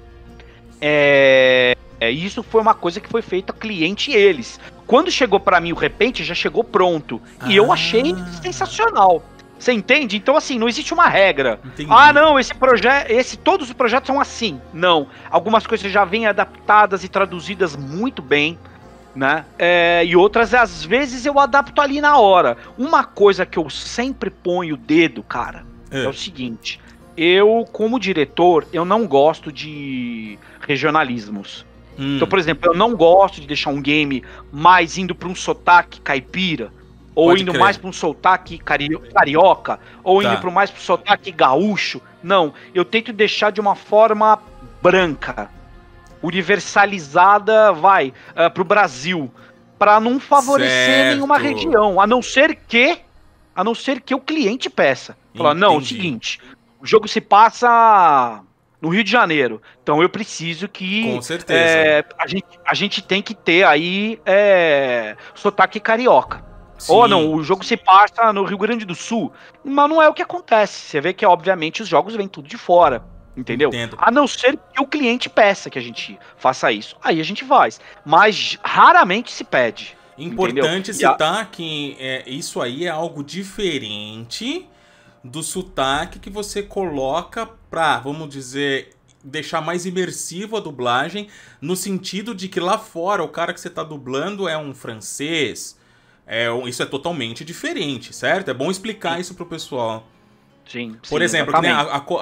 Isso foi uma coisa que foi feita cliente eles. Quando chegou para mim o repente, já chegou pronto. E eu achei sensacional. Você entende? Então, assim, não existe uma regra. Entendi. Ah, não, todos os projetos são assim. Não. Algumas coisas já vêm adaptadas e traduzidas muito bem, né? E outras, às vezes, eu adapto ali na hora. Uma coisa que eu sempre ponho o dedo, cara, é o seguinte. Eu, como diretor, eu não gosto de regionalismos. Então, por exemplo, eu não gosto de deixar um game mais indo para um sotaque caipira. Ou Pode indo crer. mais para um sotaque carioca, ou indo mais para um sotaque gaúcho. Não, eu tento deixar de uma forma branca, universalizada, para o Brasil, para não favorecer nenhuma região, a não ser que o cliente peça. Falar, não, é o seguinte, o jogo se passa no Rio de Janeiro, então eu preciso que com certeza. a gente tem que ter aí sotaque carioca. Sim. Ou não, o jogo se passa no Rio Grande do Sul. Mas não é o que acontece. Você vê que, obviamente, os jogos vêm tudo de fora. Entendeu? Entendo. A não ser que o cliente peça que a gente faça isso. Aí a gente faz. Mas raramente se pede. Importante entendeu? citar que isso aí é algo diferente do sotaque que você coloca pra, vamos dizer, deixar mais imersivo a dublagem, no sentido de que lá fora o cara que você tá dublando é um francês. Isso é totalmente diferente, certo? É bom explicar isso pro pessoal. Sim, Por exemplo, que nem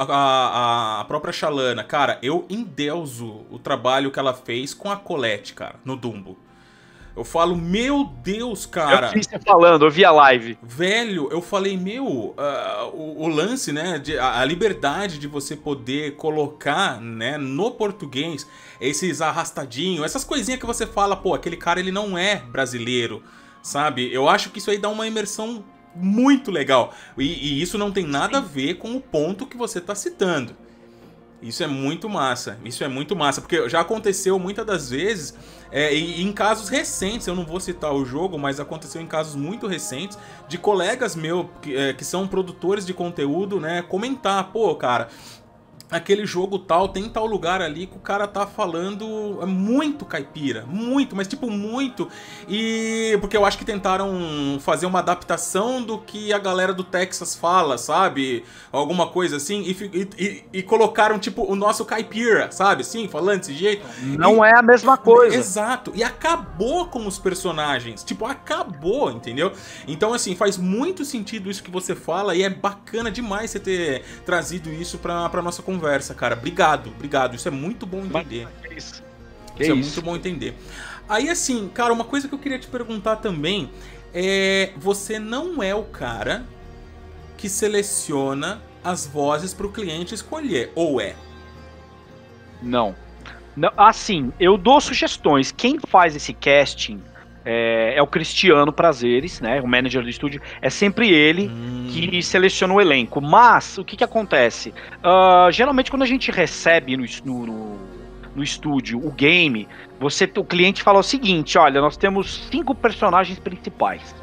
a própria Shalana. Cara, eu endeuso o trabalho que ela fez com a Colette, cara, no Dumbo. Eu falo, meu Deus, cara. Eu vi você falando, eu vi a live. Velho, eu falei, o lance, né, a liberdade de você poder colocar, né, no português, esses arrastadinhos, essas coisinhas que você fala, pô, aquele cara ele não é brasileiro. Sabe? Eu acho que isso aí dá uma imersão muito legal. E isso não tem nada a ver com o ponto que você tá citando. Isso é muito massa, porque já aconteceu muitas das vezes, e em casos recentes, eu não vou citar o jogo, mas aconteceu em casos muito recentes, de colegas meus que são produtores de conteúdo, né, comentar, pô, cara, aquele jogo tal, tem tal lugar ali que o cara tá falando muito caipira, muito, mas tipo muito, e porque eu acho que tentaram fazer uma adaptação do que a galera do Texas fala, sabe, alguma coisa assim, e colocaram tipo o nosso caipira, sabe, assim, falando desse jeito. Não é a mesma coisa. Exato, e acabou com os personagens, tipo, acabou, entendeu? Então assim, faz muito sentido isso que você fala, e é bacana demais você ter trazido isso pra nossa conversa, cara. Obrigado. Isso é muito bom entender. Isso é muito bom entender. Aí, assim, cara, uma coisa que eu queria te perguntar também é... Você não é o cara que seleciona as vozes pro cliente escolher, ou é? Não. Assim, eu dou sugestões. Quem faz esse casting é o Cristiano Prazeres, né? O manager do estúdio. É sempre ele que seleciona o elenco. Mas, o que acontece? Geralmente, quando a gente recebe no estúdio o game, o cliente fala o seguinte: olha, nós temos 5 personagens principais.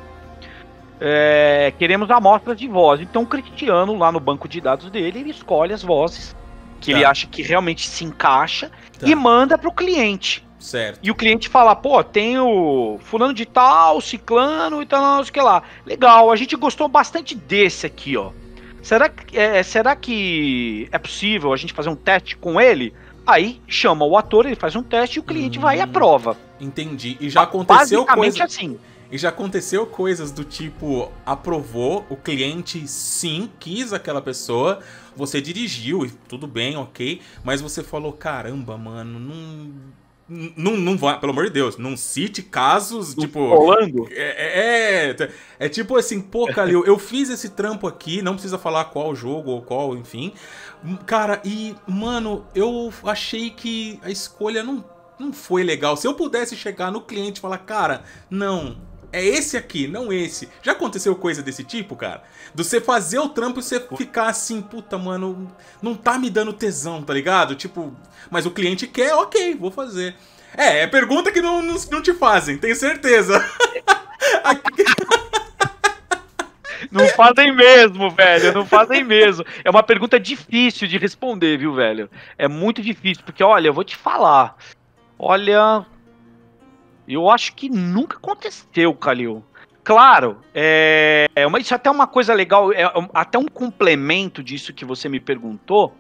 Queremos amostras de voz. Então, o Cristiano, lá no banco de dados dele, ele escolhe as vozes que ele acha que realmente se encaixa e manda para o cliente. Certo. E o cliente fala, pô, tem o fulano de tal, ciclano e tal, não sei o que lá. Legal, a gente gostou bastante desse aqui, ó. Será que é possível a gente fazer um teste com ele? Aí chama o ator, ele faz um teste e o cliente vai e aprova. Entendi. E já aconteceu basicamente assim. E já aconteceu coisas do tipo, aprovou, o cliente sim quis aquela pessoa, você dirigiu e tudo bem, ok, mas você falou, caramba, mano, não vai, pelo amor de Deus, não cite casos, tipo... Rolando? É tipo assim, pô, Kalil, eu fiz esse trampo aqui, não precisa falar qual jogo ou qual, enfim. Cara, e, mano, eu achei que a escolha não foi legal. Se eu pudesse chegar no cliente e falar, cara, não... É esse aqui, não esse. Já aconteceu coisa desse tipo, cara? De você fazer o trampo e você ficar assim, puta, mano, não tá me dando tesão, tá ligado? Tipo, mas o cliente quer, ok, vou fazer. É pergunta que não te fazem, tenho certeza. Não fazem mesmo, velho, não fazem mesmo. É uma pergunta difícil de responder, viu, velho? É muito difícil, porque, olha, eu vou te falar. Olha... Eu acho que nunca aconteceu, Kalil. Claro, isso é até uma coisa legal, até um complemento disso que você me perguntou.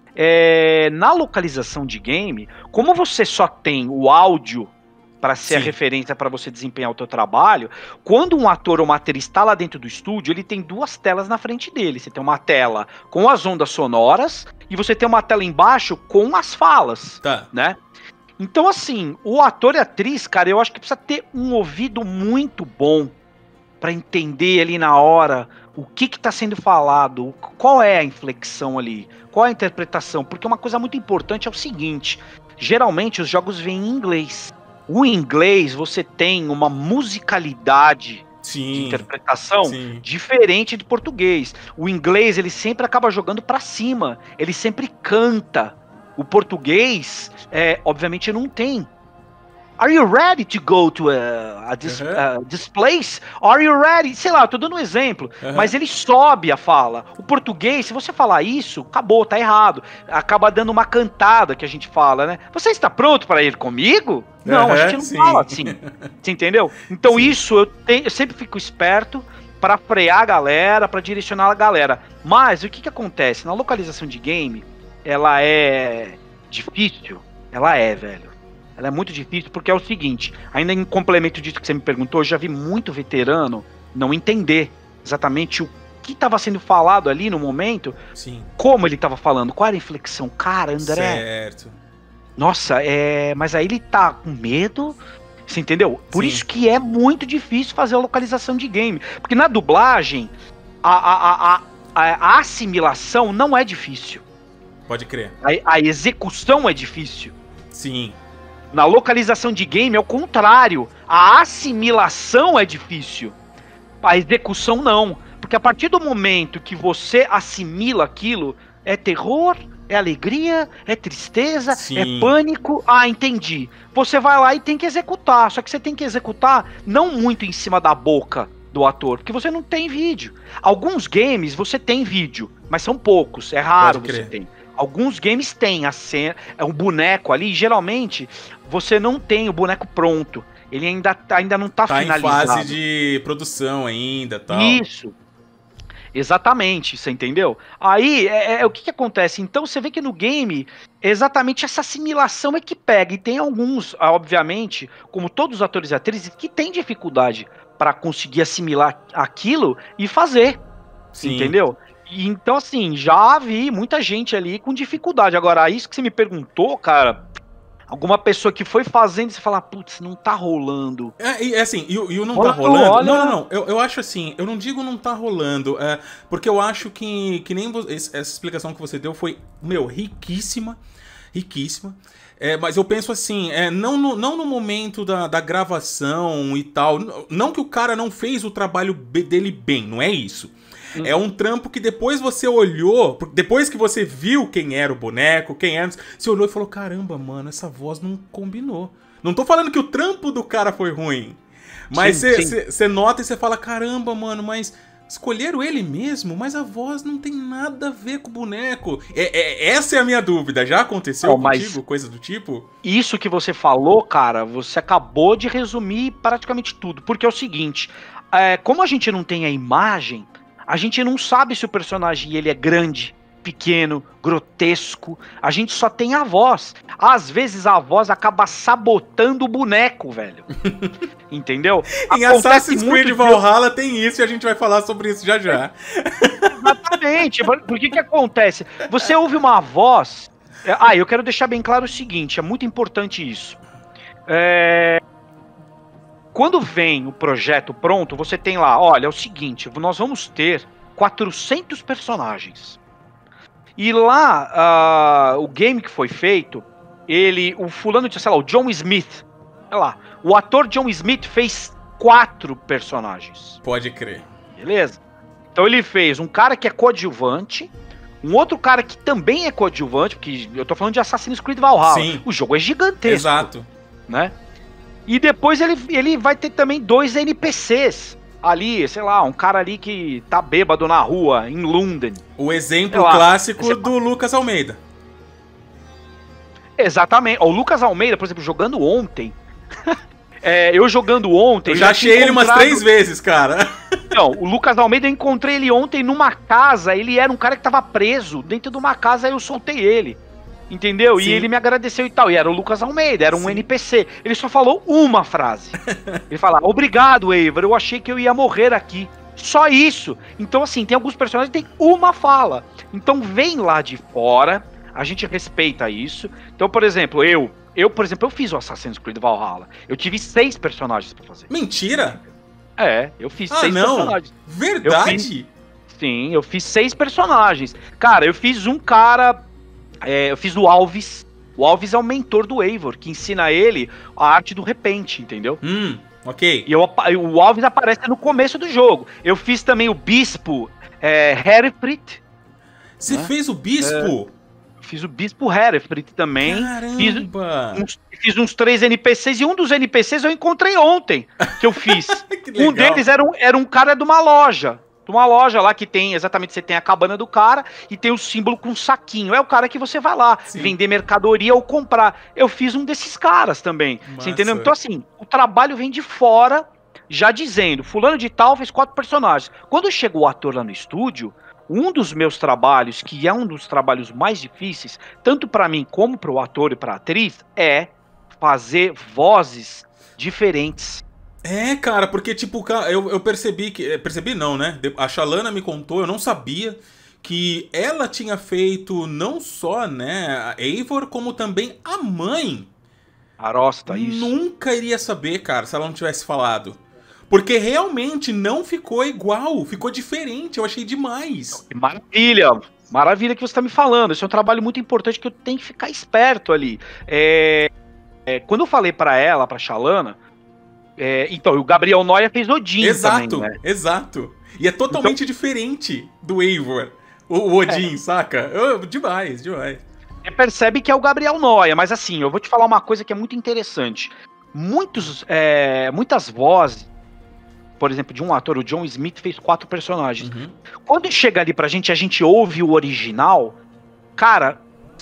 Na localização de game, como você só tem o áudio para ser a referência para você desempenhar o teu trabalho, quando um ator ou uma atriz está lá dentro do estúdio, ele tem 2 telas na frente dele. Você tem uma tela com as ondas sonoras e você tem uma tela embaixo com as falas, né? Então, assim, o ator e a atriz, cara, eu acho que precisa ter um ouvido muito bom pra entender ali na hora o que tá sendo falado, qual é a inflexão ali, qual é a interpretação, porque uma coisa muito importante é o seguinte, geralmente os jogos vêm em inglês. O inglês, você tem uma musicalidade de interpretação diferente do português. O inglês, ele sempre acaba jogando pra cima, ele sempre canta. O português, obviamente, não tem. Are you ready to go to this place? Are you ready? Sei lá, eu tô dando um exemplo. Mas ele sobe a fala. O português, se você falar isso, acabou, tá errado. Acaba dando uma cantada, que a gente fala, né? Você está pronto para ir comigo? Não, a gente não fala assim. Você entendeu? Então isso, eu sempre fico esperto para frear a galera, para direcionar a galera. Mas o que acontece? Na localização de game... Ela é difícil? Ela velho. Ela é muito difícil porque é o seguinte, ainda em complemento disso que você me perguntou, eu já vi muito veterano não entender exatamente o que estava sendo falado ali no momento, como ele estava falando, qual era a inflexão. Cara, André... Certo. Nossa, mas aí ele tá com medo... Você entendeu? Por isso que é muito difícil fazer a localização de game. Porque na dublagem, a assimilação não é difícil. Pode crer. A execução é difícil. Sim. Na localização de game é o contrário. A assimilação é difícil. A execução não. Porque a partir do momento que você assimila aquilo, é terror, É alegria? É tristeza? Sim. É pânico? Ah, entendi. Você vai lá e tem que executar. Só que você tem que executar não muito em cima da boca do ator, porque você não tem vídeo. Alguns games você tem vídeo, mas são poucos. É raro você tem. Alguns games tem a cena, é um boneco ali. E geralmente você não tem o boneco pronto. Ele ainda não tá finalizado. Tá em fase de produção ainda, tal. Isso. Exatamente, você entendeu? Aí, o que acontece? Então, você vê que no game, exatamente essa assimilação é que pega. E tem alguns, obviamente, como todos os atores e atrizes, que têm dificuldade para conseguir assimilar aquilo e fazer. Sim. Entendeu? E, então, assim, já vi muita gente ali com dificuldade. Agora, isso que você me perguntou, cara... Alguma pessoa que foi fazendo e você fala, putz, não tá rolando. E o não tá rolando? Olha... Não. Eu acho assim, eu não digo não tá rolando, porque eu acho que nem essa explicação que você deu foi, meu, riquíssima. Mas eu penso assim, não no momento da gravação e tal. Não que o cara não fez o trabalho dele bem, não é isso. É um trampo que depois você olhou, depois que você viu quem era o boneco, quem era, você olhou e falou, caramba, mano, essa voz não combinou. Não tô falando que o trampo do cara foi ruim, mas você nota e você fala, caramba, mano, mas escolheram ele mesmo, mas a voz não tem nada a ver com o boneco. Essa é a minha dúvida, já aconteceu contigo, coisa do tipo? Isso que você falou, cara, você acabou de resumir praticamente tudo, porque é o seguinte, como a gente não tem a imagem, a gente não sabe se o personagem ele é grande, pequeno, grotesco. A gente só tem a voz. Às vezes a voz acaba sabotando o boneco, velho. Entendeu? Em Assassin's Creed Valhalla tem isso e a gente vai falar sobre isso já já. Exatamente. Por que acontece? Você ouve uma voz... eu quero deixar bem claro o seguinte, é muito importante isso. Quando vem o projeto pronto, você tem lá, olha, é o seguinte, nós vamos ter 400 personagens. E lá, o game que foi feito, o fulano, sei lá, o John Smith, sei lá, o ator John Smith fez 4 personagens. Pode crer. Beleza? Então ele fez um cara que é coadjuvante, um outro cara que também é coadjuvante, porque eu tô falando de Assassin's Creed Valhalla. Sim. O jogo é gigantesco. Exato. Né? E depois ele vai ter também 2 NPCs ali, sei lá, um cara ali que tá bêbado na rua, em London. O exemplo clássico do Lucas Almeida. Exatamente. O Lucas Almeida, por exemplo, jogando ontem... eu jogando ontem... Eu já achei ele umas 3 vezes, cara. Não, o Lucas Almeida, eu encontrei ele ontem numa casa, ele era um cara que tava preso dentro de uma casa, aí eu soltei ele. Entendeu? Sim. E ele me agradeceu e tal. E era o Lucas Almeida, era um NPC. Ele só falou uma frase. Ele fala, obrigado, Eivor, eu achei que eu ia morrer aqui. Só isso. Então, assim, tem alguns personagens que tem uma fala. Então, vem lá de fora, a gente respeita isso. Então, por exemplo, eu fiz o Assassin's Creed Valhalla. Eu tive 6 personagens pra fazer. Mentira! Eu fiz 6 personagens. Verdade? Sim, eu fiz 6 personagens. Cara, eu fiz um cara... eu fiz o Alves. O Alves é o mentor do Eivor, que ensina ele a arte do repente, entendeu? Ok. E o Alves aparece no começo do jogo. Eu fiz também o Bispo Herefrit. Você fez o Bispo? Fiz o Bispo Herefrit também. Caramba! Fiz uns 3 NPCs e um dos NPCs eu encontrei ontem, que eu fiz. Um deles era um cara de uma loja. Uma loja lá que tem, exatamente, você tem a cabana do cara e tem o símbolo com um saquinho. É o cara que você vai lá vender mercadoria ou comprar. Eu fiz um desses caras também. Massa. Você entendeu? Então, assim, o trabalho vem de fora, já dizendo, fulano de tal fez 4 personagens. Quando chegou o ator lá no estúdio, um dos meus trabalhos, que é um dos trabalhos mais difíceis, tanto pra mim como pro ator e pra atriz, é fazer vozes diferentes. Cara, porque, tipo, eu percebi que... Percebi não, né? A Shalana me contou, eu não sabia, que ela tinha feito não só, né, a Eivor, como também a mãe. Arosta, isso. Nunca iria saber, cara, se ela não tivesse falado. Porque realmente não ficou igual, ficou diferente, eu achei demais. Maravilha, maravilha que você tá me falando. Esse é um trabalho muito importante que eu tenho que ficar esperto ali. Quando eu falei pra ela, pra Shalana... então, o Gabriel Noia fez Odin também, né? Exato. E é totalmente diferente do Eivor. O Odin, saca? Demais, demais. Você percebe que é o Gabriel Noia, mas assim, eu vou te falar uma coisa que é muito interessante. Muitas vozes, por exemplo, de um ator, o John Smith fez 4 personagens. Uhum. Quando chega ali pra gente, a gente ouve o original, cara,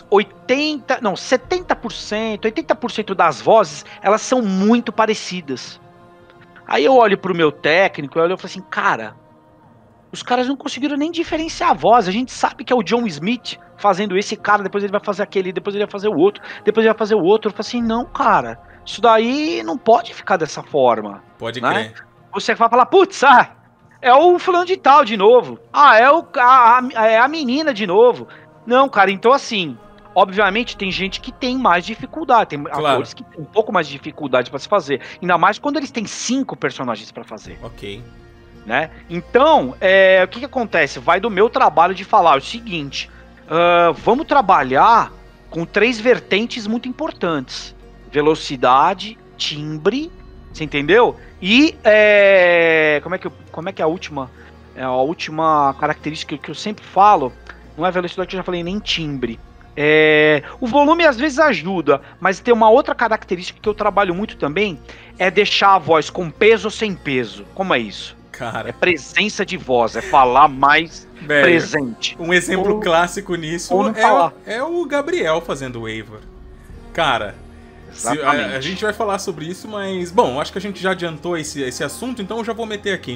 70%, 80% das vozes, elas são muito parecidas. Aí eu olho pro meu técnico, eu olho e falo assim, cara, os caras não conseguiram nem diferenciar a voz. A gente sabe que é o John Smith fazendo esse cara, depois ele vai fazer aquele, depois ele vai fazer o outro, depois ele vai fazer o outro. Eu falo assim, não, cara, isso daí não pode ficar dessa forma. Pode né? crer. Você vai falar, putz, é o fulano de tal de novo. É a menina de novo. Não, cara, então assim, obviamente tem gente que tem mais dificuldade, tem atores que tem um pouco mais de dificuldade pra se fazer. Ainda mais quando eles têm 5 personagens pra fazer. Ok. Né? Então, o que acontece? Vai do meu trabalho de falar o seguinte, vamos trabalhar com 3 vertentes muito importantes. Velocidade, timbre, você entendeu? E como é que é a última? A última característica que eu sempre falo, não é velocidade que eu já falei, nem timbre. O volume às vezes ajuda, mas tem uma outra característica que eu trabalho muito também, é deixar a voz com peso ou sem peso. Como é isso? Cara. É presença de voz, é falar mais presente. Um exemplo clássico nisso é o Gabriel fazendo o Eivor. Cara, a gente vai falar sobre isso, mas, bom, acho que a gente já adiantou esse assunto, então eu já vou meter aqui.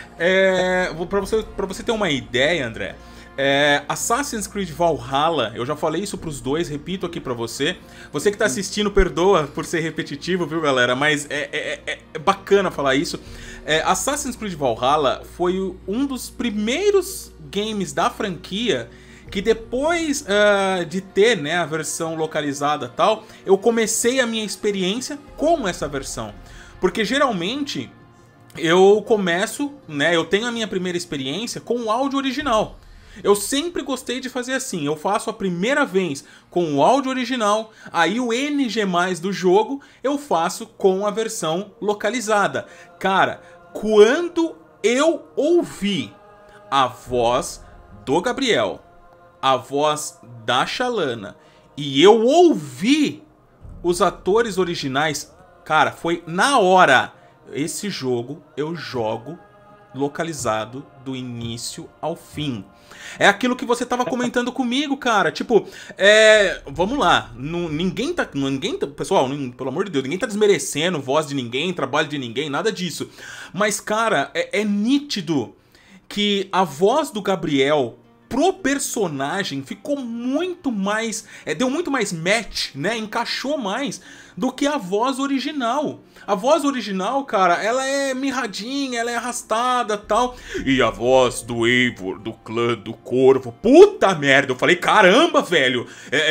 Pra você ter uma ideia, André, Assassin's Creed Valhalla, eu já falei isso pros dois, repito aqui pra você. Você que tá assistindo, perdoa por ser repetitivo, viu, galera? Mas é bacana falar isso. Assassin's Creed Valhalla foi um dos primeiros games da franquia que depois de ter, né, a versão localizada e tal, eu comecei a minha experiência com essa versão. Porque geralmente eu começo, né, eu tenho a minha primeira experiência com o áudio original. Eu sempre gostei de fazer assim, eu faço a primeira vez com o áudio original, aí o NG+, do jogo, eu faço com a versão localizada. Cara, quando eu ouvi a voz do Gabriel, a voz da Shalana, e eu ouvi os atores originais, cara, foi na hora. Esse jogo eu jogo localizado do início ao fim. É aquilo que você tava comentando comigo, cara. Tipo, vamos lá. Ninguém tá. Pessoal, pelo amor de Deus, ninguém tá desmerecendo voz de ninguém, trabalho de ninguém, nada disso. Mas, cara, é nítido que a voz do Gabriel pro personagem ficou muito mais... deu muito mais match, né? Encaixou mais do que a voz original. A voz original, cara, ela é mirradinha, ela é arrastada e tal. E a voz do Eivor, do clã do Corvo, puta merda, eu falei, caramba, velho,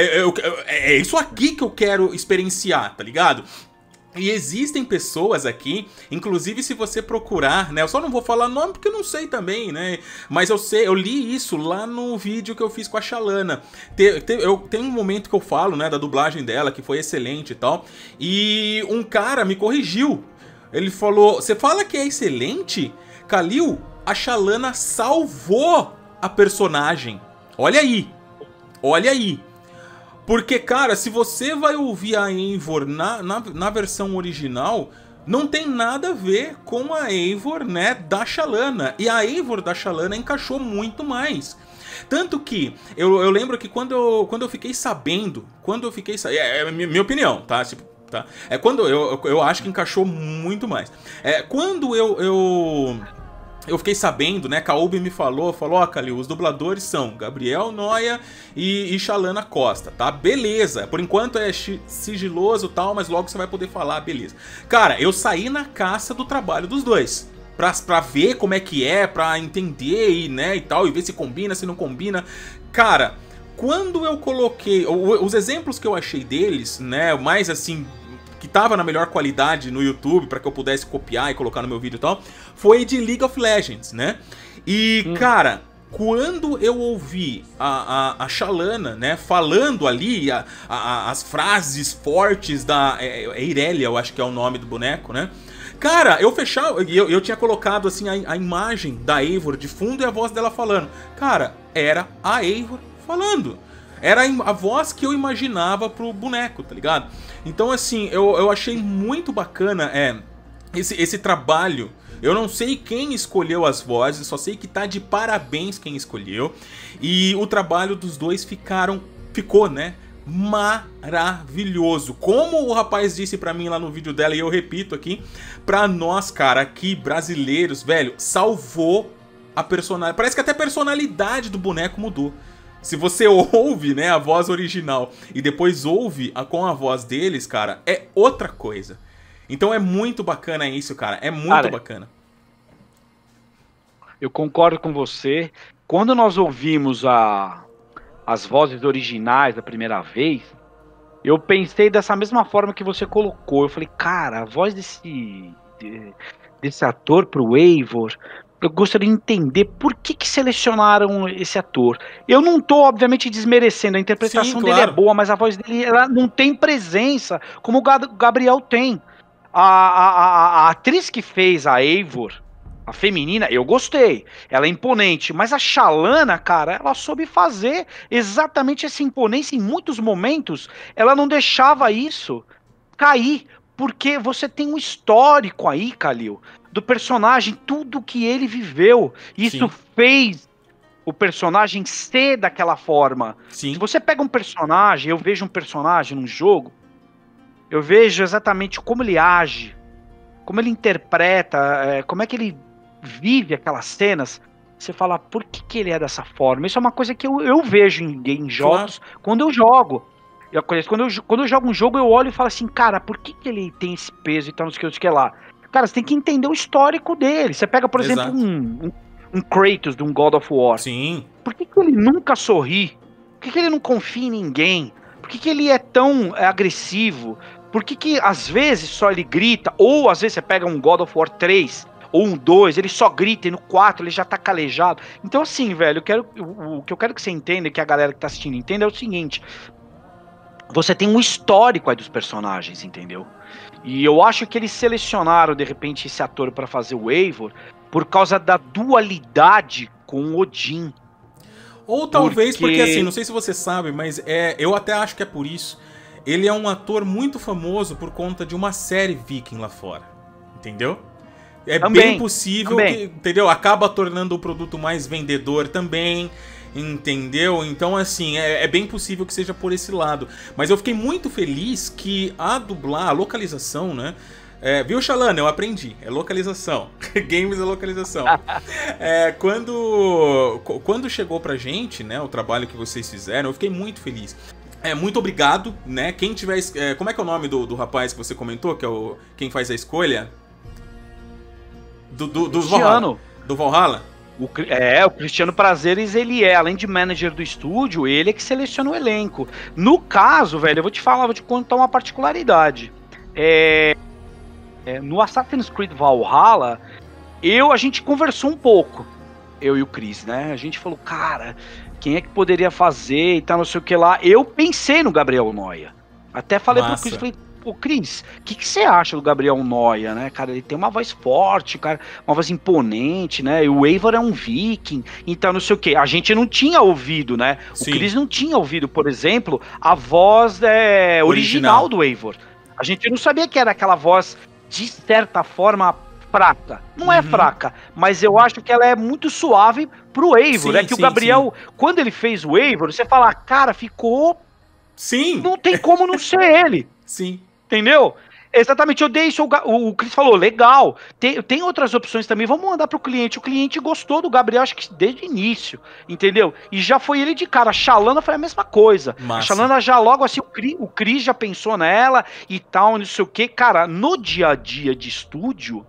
é isso aqui que eu quero experienciar, tá ligado? E existem pessoas aqui, inclusive se você procurar, né, eu só não vou falar nome porque eu não sei também, né, mas eu li isso lá no vídeo que eu fiz com a Shalana. Tem um momento que eu falo, né, da dublagem dela, que foi excelente e tal, e um cara me corrigiu. Ele falou, você fala que é excelente? Kalil, a Shalana salvou a personagem. Olha aí, olha aí. Porque, cara, se você vai ouvir a Eivor na versão original, não tem nada a ver com a Eivor, né, da Shalana. E a Eivor da Shalana encaixou muito mais. Tanto que, eu lembro que quando eu fiquei sabendo, é minha opinião, tá? Tipo, tá? Quando eu acho que encaixou muito mais. Quando eu fiquei sabendo, né, Kaobi me falou, ó, Kalil, os dubladores são Gabriel Noia e Shalana Costa, tá? Beleza, por enquanto é sigiloso e tal, mas logo você vai poder falar, beleza. Cara, eu saí na caça do trabalho dos dois, pra ver como é que pra entender e, né, e tal, e ver se combina, se não combina. Cara, quando eu coloquei, os exemplos que eu achei deles, né, mais assim... que tava na melhor qualidade no YouTube para que eu pudesse copiar e colocar no meu vídeo e tal, foi de League of Legends, né? E, cara, quando eu ouvi a Shalana, né, falando ali as frases fortes da Irelia, eu acho que é o nome do boneco, né? Cara, eu fechava, eu tinha colocado assim a imagem da Eivor de fundo e a voz dela falando. Cara, era a Eivor falando. Era a voz que eu imaginava pro boneco, tá ligado? Então assim, eu achei muito bacana esse trabalho. Eu não sei quem escolheu as vozes, só sei que tá de parabéns quem escolheu. E o trabalho dos dois ficou, né? Maravilhoso. Como o rapaz disse pra mim lá no vídeo dela, e eu repito aqui, pra nós, cara, aqui brasileiros, velho, salvou a personalidade. Parece que até a personalidade do boneco mudou. Se você ouve, né, a voz original e depois ouve com a voz deles, cara, é outra coisa. Então é muito bacana isso, cara. É muito bacana. Eu concordo com você. Quando nós ouvimos as vozes originais da primeira vez, eu pensei dessa mesma forma que você colocou. Eu falei, cara, a voz desse ator pro Eivor, eu gostaria de entender por que selecionaram esse ator. Eu não tô, obviamente, desmerecendo, a interpretação dele é boa, mas a voz dele ela não tem presença como o Gabriel tem. A atriz que fez a Eivor, a feminina, eu gostei. Ela é imponente. Mas a Shalana, cara, ela soube fazer exatamente essa imponência. Em muitos momentos, ela não deixava isso cair. Porque você tem um histórico aí, Kalil, do personagem, tudo que ele viveu. Isso fez o personagem ser daquela forma. Sim. Se você pega um personagem, eu vejo um personagem num jogo, eu vejo exatamente como ele age, como ele interpreta, como é que ele vive aquelas cenas. Você fala, por que ele é dessa forma? Isso é uma coisa que eu vejo em jogos quando eu jogo. Quando eu jogo um jogo, eu olho e falo assim, cara, por que ele tem esse peso e tal, não sei o que lá. Cara, você tem que entender o histórico dele. Você pega, por exemplo, um Kratos de um God of War. Sim. Por que ele nunca sorri? Por que ele não confia em ninguém? Por que ele é tão agressivo? Por que às vezes só ele grita? Ou às vezes você pega um God of War 3 ou um 2, ele só grita, e no 4 ele já tá calejado. Então assim, velho, o que eu quero que você entenda, que a galera que tá assistindo entenda, é o seguinte: você tem um histórico aí dos personagens, entendeu? E eu acho que eles selecionaram, de repente, esse ator pra fazer o Eivor por causa da dualidade com o Odin. Ou talvez porque assim, não sei se você sabe, mas eu até acho que é por isso. Ele é um ator muito famoso por conta de uma série Viking lá fora, entendeu? É bem possível que, entendeu? Acaba tornando o produto mais vendedor também, entendeu? Então assim, é bem possível que seja por esse lado. Mas eu fiquei muito feliz que a localização, né? Viu, Shalana? Eu aprendi. É localização. Games é localização. Quando chegou pra gente, né, o trabalho que vocês fizeram, eu fiquei muito feliz. Muito obrigado, né? Quem tiver... como é que é o nome do rapaz que você comentou, que é quem faz a escolha? Do Valhalla. Do Valhalla? O Cristiano Prazeres, ele além de manager do estúdio, ele é que seleciona o elenco. No caso, velho, eu vou te contar uma particularidade. No Assassin's Creed Valhalla, a gente conversou um pouco, eu e o Chris, né? A gente falou, cara, quem é que poderia fazer e tal, não sei o que lá. Eu pensei no Gabriel Noia. Até falei pro Chris, falei, pô, Chris, o que você acha do Gabriel Noia, né, cara? Ele tem uma voz forte, cara, uma voz imponente, né? E o Eivor é um viking, então não sei o que. A gente não tinha ouvido, né? Sim. O Chris não tinha ouvido, por exemplo, a voz original do Eivor. A gente não sabia que era aquela voz, de certa forma, fraca. Não é fraca, mas eu acho que ela é muito suave pro Eivor. O Gabriel, quando ele fez o Eivor, você fala, cara, ficou... Sim. Não tem como não ser ele. Sim. Entendeu? Exatamente, eu dei isso, o Chris falou, legal, tem outras opções também, vamos mandar pro cliente. O cliente gostou do Gabriel, acho que desde o início, entendeu? E já foi ele de cara. A Shalana foi a mesma coisa. Massa. A Shalana já logo assim, o Chris já pensou nela e tal, não sei o que. Cara, no dia a dia de estúdio,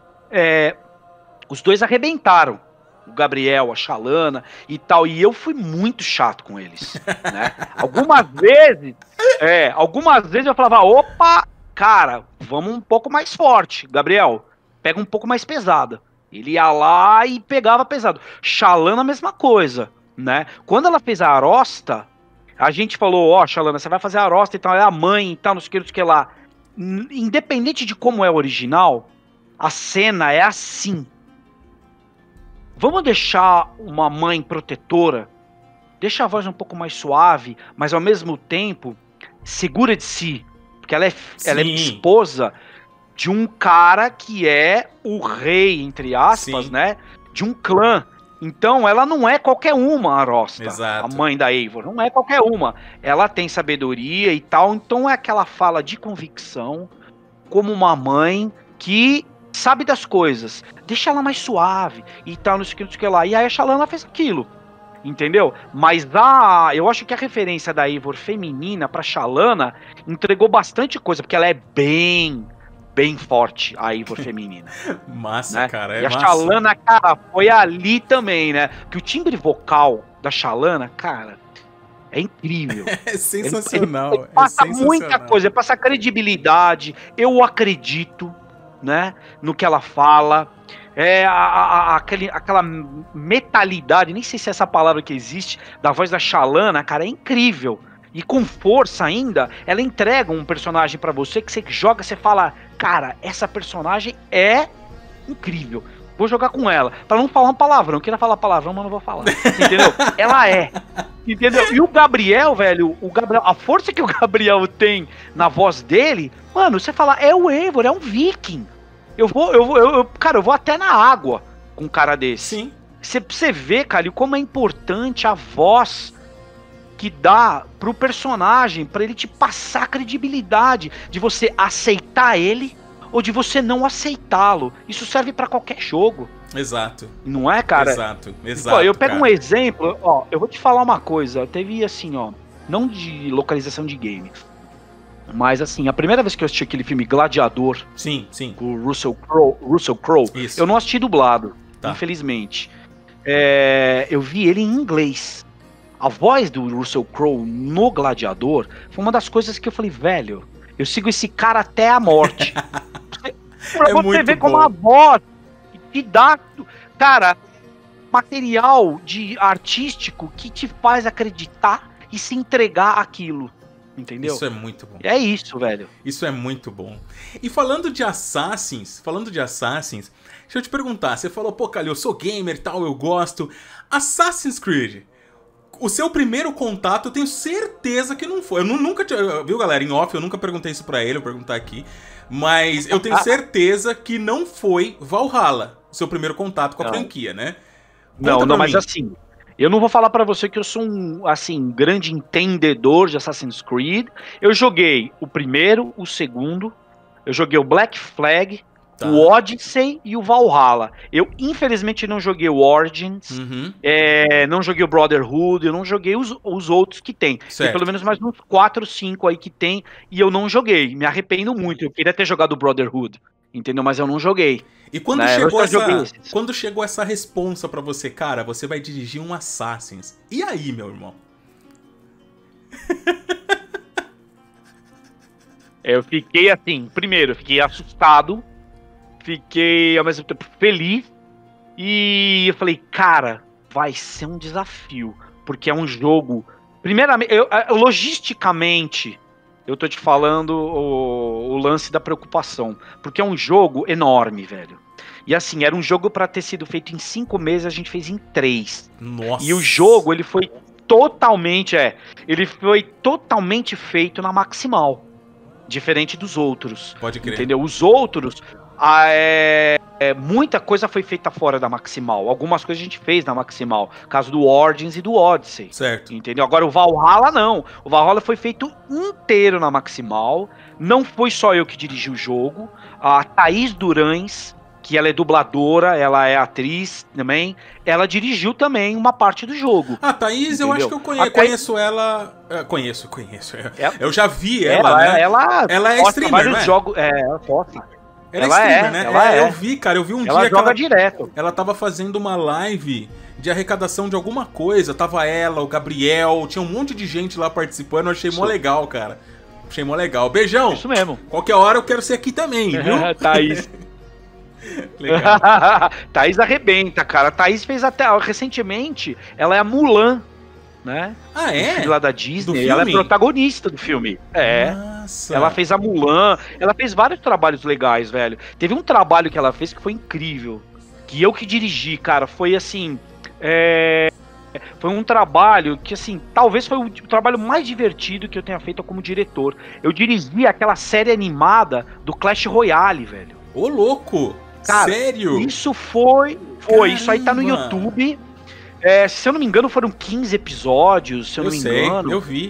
os dois arrebentaram. O Gabriel, a Shalana e tal, e eu fui muito chato com eles, né? Algumas vezes eu falava, opa, cara, vamos um pouco mais forte, Gabriel, pega um pouco mais pesada. Ele ia lá e pegava pesado. Shalana, a mesma coisa, né? Quando ela fez a Arosta, a gente falou, Shalana, você vai fazer a Arosta e tal, é a mãe e tal, não sei o que lá. Independente de como é o original, a cena é assim. Vamos deixar uma mãe protetora, deixa a voz um pouco mais suave, mas ao mesmo tempo segura de si, porque ela é esposa de um cara que é o rei, entre aspas, né, de um clã. Então ela não é qualquer uma, a Rosta, a mãe da Eivor, não é qualquer uma. Ela tem sabedoria e tal, então é aquela fala de convicção, como uma mãe que sabe das coisas, deixa ela mais suave e tal, não sei o que lá. E aí a Shalana fez aquilo, entendeu? Mas eu acho que a referência da Eivor feminina pra Shalana entregou bastante coisa, porque ela é bem forte, a Eivor feminina. Massa, né? Cara, e a Shalana, cara, foi ali também, né? Que o timbre vocal da Shalana, cara, é incrível. É sensacional. Ele passa muita coisa, passa credibilidade, eu acredito, né, no que ela fala, aquela metalidade, nem sei se é essa palavra que existe, da voz da Shalana, cara, é incrível. E com força ainda, ela entrega um personagem pra você que você joga, você fala, cara, essa personagem é incrível. Vou jogar com ela. Pra não falar um palavrão. Eu queria falar palavrão, mas não vou falar. Entendeu? Ela é. Entendeu? E o Gabriel, velho, a força que o Gabriel tem na voz dele, mano, você fala, é o Eivor, é um viking. Cara, eu vou até na água com um cara desse. Sim. Você vê, cara, como é importante a voz que dá pro personagem, pra ele te passar a credibilidade de você aceitar ele ou de você não aceitá-lo. Isso serve pra qualquer jogo. Exato. Não é, cara? Exato. Pô, eu pego um exemplo, ó, eu vou te falar uma coisa, teve assim, ó, não de localização de game, mas assim, a primeira vez que eu assisti aquele filme Gladiador, sim, com o Russell Crowe, eu não assisti dublado, infelizmente. Eu vi ele em inglês. A voz do Russell Crowe no Gladiador foi uma das coisas que eu falei, velho, eu sigo esse cara até a morte. Pra você ver como a voz te dá, cara, material artístico que te faz acreditar e se entregar àquilo. Entendeu? Isso é muito bom. É isso, velho. Isso é muito bom. E falando de Assassins, deixa eu te perguntar, você falou, pô, Calil, eu sou gamer e tal, eu gosto. Assassin's Creed, o seu primeiro contato, eu tenho certeza que não foi. Eu nunca tinha, viu, galera, em off, eu nunca perguntei isso pra ele, eu vou perguntar aqui. Mas eu tenho certeza que não foi Valhalla, o seu primeiro contato com a franquia, né? Não, mas assim, eu não vou falar pra você que eu sou um, assim, grande entendedor de Assassin's Creed. Eu joguei o primeiro, o segundo, eu joguei o Black Flag, o Odyssey e o Valhalla. Eu, infelizmente, não joguei o Origins, não joguei o Brotherhood, eu não joguei os outros que tem. Tem pelo menos mais uns 4, 5 aí que tem, e eu não joguei. Me arrependo muito, eu queria ter jogado o Brotherhood, entendeu? Mas eu não joguei. E quando, quando chegou essa responsa pra você, cara, você vai dirigir um Assassin's. E aí, meu irmão? Eu fiquei assim, primeiro, eu fiquei assustado, fiquei ao mesmo tempo feliz, e eu falei, cara, vai ser um desafio, porque é um jogo, primeiramente, logisticamente, eu tô te falando o lance da preocupação, porque é um jogo enorme, velho. E assim, era um jogo pra ter sido feito em 5 meses, a gente fez em 3. Nossa. E o jogo, ele foi totalmente feito na Maximal, diferente dos outros. Pode crer. Entendeu? Os outros, muita coisa foi feita fora da Maximal. Algumas coisas a gente fez na Maximal. Caso do Origins e do Odyssey. Certo. Entendeu? Agora o Valhalla não. O Valhalla foi feito inteiro na Maximal. Não foi só eu que dirigi o jogo. A Thaís Durães, que ela é dubladora, ela é atriz também, ela dirigiu também uma parte do jogo. A Thaís, entendeu? Eu acho que eu conheço ela... Conheço. Eu já vi ela, né? Ela é streamer, né? Ela posta. Ela é streamer, né? Eu vi, cara, eu vi um dia que joga direto. Ela tava fazendo uma live de arrecadação de alguma coisa, tava ela, o Gabriel, tinha um monte de gente lá participando, eu achei mó legal, cara. Achei mó legal. Beijão! Isso mesmo. Qualquer hora eu quero ser aqui também, viu? Thaís. Legal. Thaís arrebenta, cara. A Thaís fez até recentemente, ela é a Mulan né? Ah, é? O filme lá da Disney. Ela é protagonista do filme. É. Nossa. Ela fez a Mulan, ela fez vários trabalhos legais, velho. Teve um trabalho que ela fez que foi incrível. Que eu que dirigi, cara. Foi assim. Foi um trabalho que, assim, talvez foi o trabalho mais divertido que eu tenha feito como diretor. Eu dirigi aquela série animada do Clash Royale, velho. Ô, louco! Cara, sério? Isso foi. Isso aí tá no YouTube. Se eu não me engano, foram 15 episódios, se eu não me engano. Eu vi.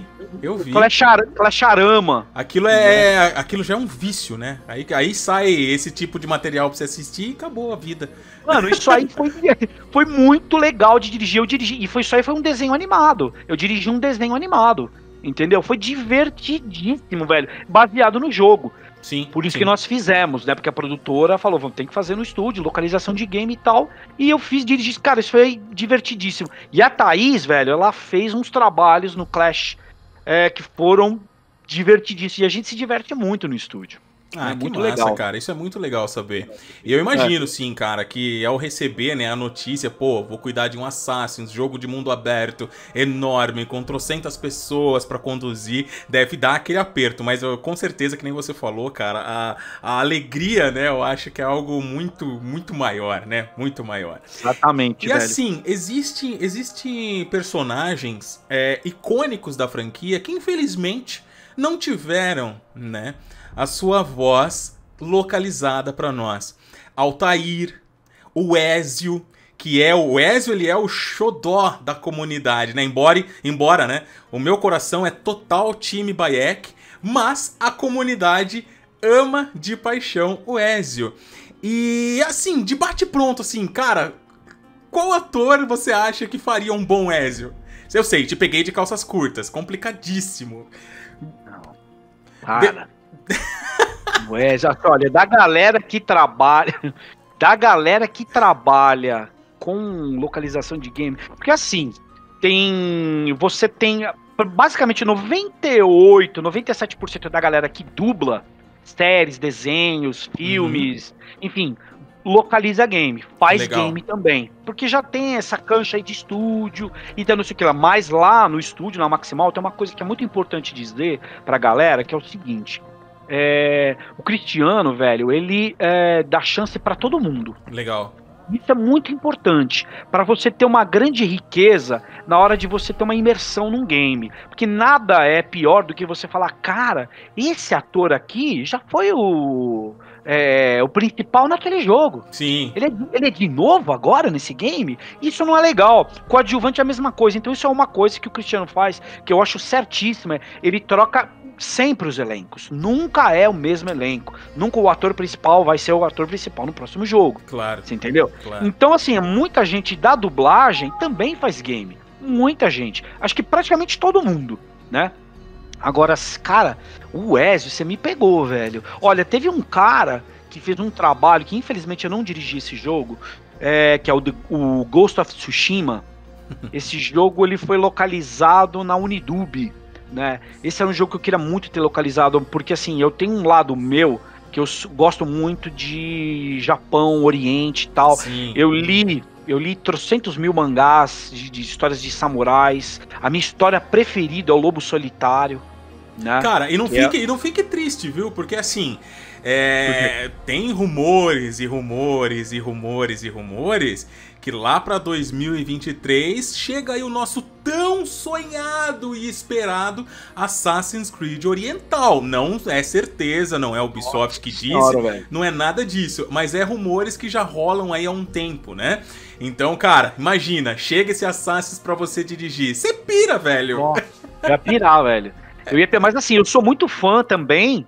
Clasharama. Aquilo já é um vício, né? Aí sai esse tipo de material pra você assistir e acabou a vida. Mano, isso aí foi muito legal de dirigir. Eu dirigi. E isso aí foi um desenho animado. Eu dirigi um desenho animado. Entendeu? Foi divertidíssimo, velho. Baseado no jogo. Sim. Por isso que nós fizemos, né? Porque a produtora falou, vamos ter que fazer no estúdio, localização de game e tal. E eu dirigi. Cara, isso foi divertidíssimo. E a Thaís, velho, ela fez uns trabalhos no Clash que foram divertidíssimos. E a gente se diverte muito no estúdio. Ah, que muito massa, legal. Cara. Isso é muito legal saber. E eu imagino, sim, cara, que ao receber, né, a notícia, pô, vou cuidar de um Assassin's, jogo de mundo aberto, enorme, com trocentas pessoas pra conduzir, deve dar aquele aperto. Mas com certeza, que nem você falou, cara, a alegria, né, eu acho que é algo muito, muito maior, né? Muito maior. Exatamente, velho. E assim, existem personagens icônicos da franquia que, infelizmente, não tiveram, né, a sua voz localizada para nós. Altair, o Ezio, o Ezio, ele é o xodó da comunidade, né? Embora, né, o meu coração é total time Bayek, mas a comunidade ama de paixão o Ezio. E assim, de bate pronto, assim, cara, qual ator você acha que faria um bom Ezio? Eu sei, te peguei de calças curtas, complicadíssimo. Não. Para. Olha, da galera que trabalha com localização de game, porque assim, você tem basicamente 97% da galera que dubla séries, desenhos, filmes, enfim, localiza game, faz game também, porque já tem essa cancha aí de estúdio e então não sei o que lá, mas lá no estúdio, na Maximal, tem uma coisa que é muito importante dizer pra galera, que é o seguinte: o Cristiano, velho, ele dá chance pra todo mundo. Legal. Isso é muito importante para você ter uma grande riqueza na hora de você ter uma imersão num game. Porque nada é pior do que você falar, cara, esse ator aqui já foi o principal naquele jogo. Sim. Ele é de novo agora nesse game? Isso não é legal. Coadjuvante é a mesma coisa. Então isso é uma coisa que o Cristiano faz, que eu acho certíssima. Ele troca sempre os elencos. Nunca é o mesmo elenco. Nunca o ator principal vai ser o ator principal no próximo jogo. Claro. Você entendeu? Claro. Então, assim, muita gente da dublagem também faz game. Muita gente. Acho que praticamente todo mundo, né? Agora, cara, o Ezio, você me pegou, velho. Olha, teve um cara que fez um trabalho que, infelizmente, eu não dirigi esse jogo, que é o Ghost of Tsushima. Esse jogo, ele foi localizado na Unidub, né? Esse era um jogo que eu queria muito ter localizado, porque assim, eu tenho um lado meu que eu gosto muito de Japão, Oriente e tal. Sim. Eu li 300.000 mangás de histórias de samurais. A minha história preferida é o Lobo Solitário, né? Cara, e não fique triste, viu? Porque assim, tem rumores que lá pra 2023 chega aí o nosso tão sonhado e esperado Assassin's Creed Oriental. Não é certeza, não é o Ubisoft que disse, não é nada disso, mas é rumores que já rolam aí há um tempo, né? Então, cara, imagina, chega esse Assassin's pra você dirigir. Você pira, velho. Nossa, eu ia pirar, velho. Mas assim, eu sou muito fã também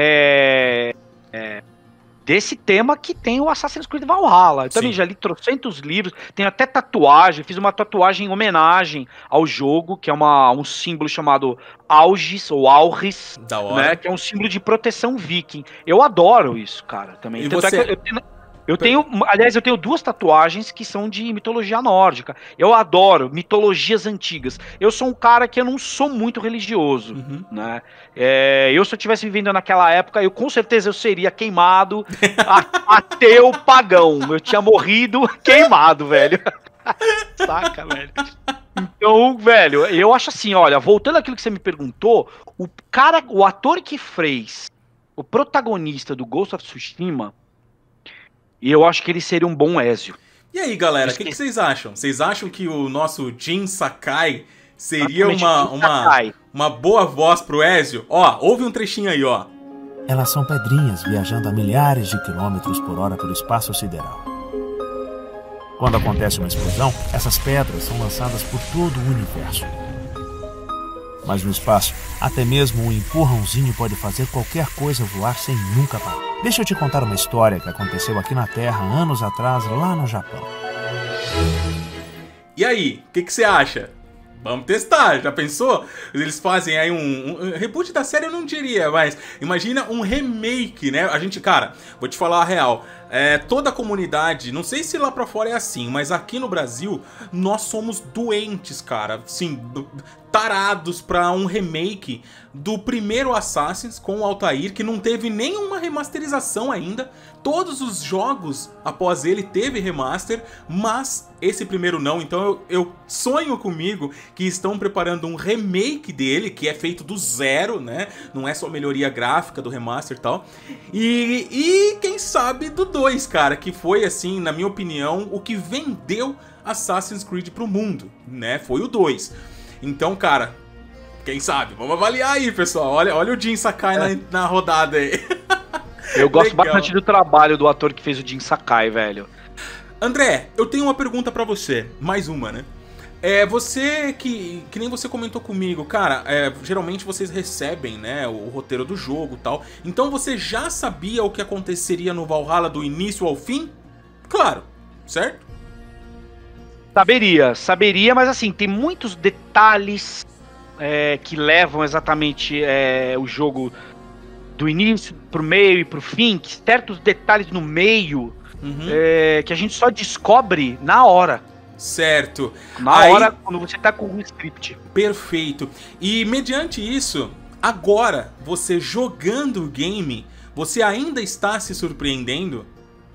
desse tema que tem o Assassin's Creed Valhalla. Eu também já li 300 livros, tenho até tatuagem, fiz uma tatuagem em homenagem ao jogo, que é um símbolo chamado Algis, ou Alris, né, que é um símbolo de proteção viking. Eu adoro isso, cara, também. Tanto é que eu tenho 2 tatuagens que são de mitologia nórdica. Eu adoro mitologias antigas. Eu sou um cara que eu não sou muito religioso, né? Se eu estivesse vivendo naquela época, com certeza eu seria queimado, ateu, pagão. Eu tinha morrido queimado, velho. Saca, velho? Então, velho, eu acho assim, olha, voltando àquilo que você me perguntou, o ator que fez o protagonista do Ghost of Tsushima, eu acho que ele seria um bom Ezio. E aí, galera, o que vocês acham? Vocês acham que o nosso Jin Sakai seria uma boa voz pro Ezio? Ó, ouve um trechinho aí, ó. Elas são pedrinhas viajando a milhares de quilômetros por hora pelo espaço sideral. Quando acontece uma explosão, essas pedras são lançadas por todo o universo. Mas no espaço, até mesmo um empurrãozinho pode fazer qualquer coisa voar sem nunca parar. Deixa eu te contar uma história que aconteceu aqui na Terra anos atrás, lá no Japão. E aí, o que você acha? Vamos testar, já pensou? Eles fazem aí um reboot da série, eu não diria, mas imagina um remake, né? A gente, cara, vou te falar a real. Toda a comunidade, não sei se lá pra fora é assim, mas aqui no Brasil, nós somos doentes, cara. Sim, tarados pra um remake do primeiro Assassin's com o Altair, que não teve nenhuma remasterização ainda. Todos os jogos após ele teve remaster, mas esse primeiro não. Então eu sonho comigo que estão preparando um remake dele, que é feito do zero, né? Não é só melhoria gráfica do remaster e tal. E quem sabe do 2, cara, que foi, assim, na minha opinião, o que vendeu Assassin's Creed pro mundo, né? Foi o 2. Então, cara, quem sabe? Vamos avaliar aí, pessoal. Olha o Jin Sakai na rodada aí. Eu gosto bastante do trabalho do ator que fez o Jin Sakai, velho. André, eu tenho uma pergunta pra você. Mais uma, né? Você que nem você comentou comigo, cara, geralmente vocês recebem, né, o roteiro do jogo e tal. Então você já sabia o que aconteceria no Valhalla do início ao fim? Claro, certo? Saberia, mas assim, tem muitos detalhes que levam exatamente o jogo do início pro meio e pro fim, que certos detalhes no meio que a gente só descobre na hora. Certo. Na hora, quando você tá com o script. Perfeito. E mediante isso, agora, você jogando o game, você ainda está se surpreendendo?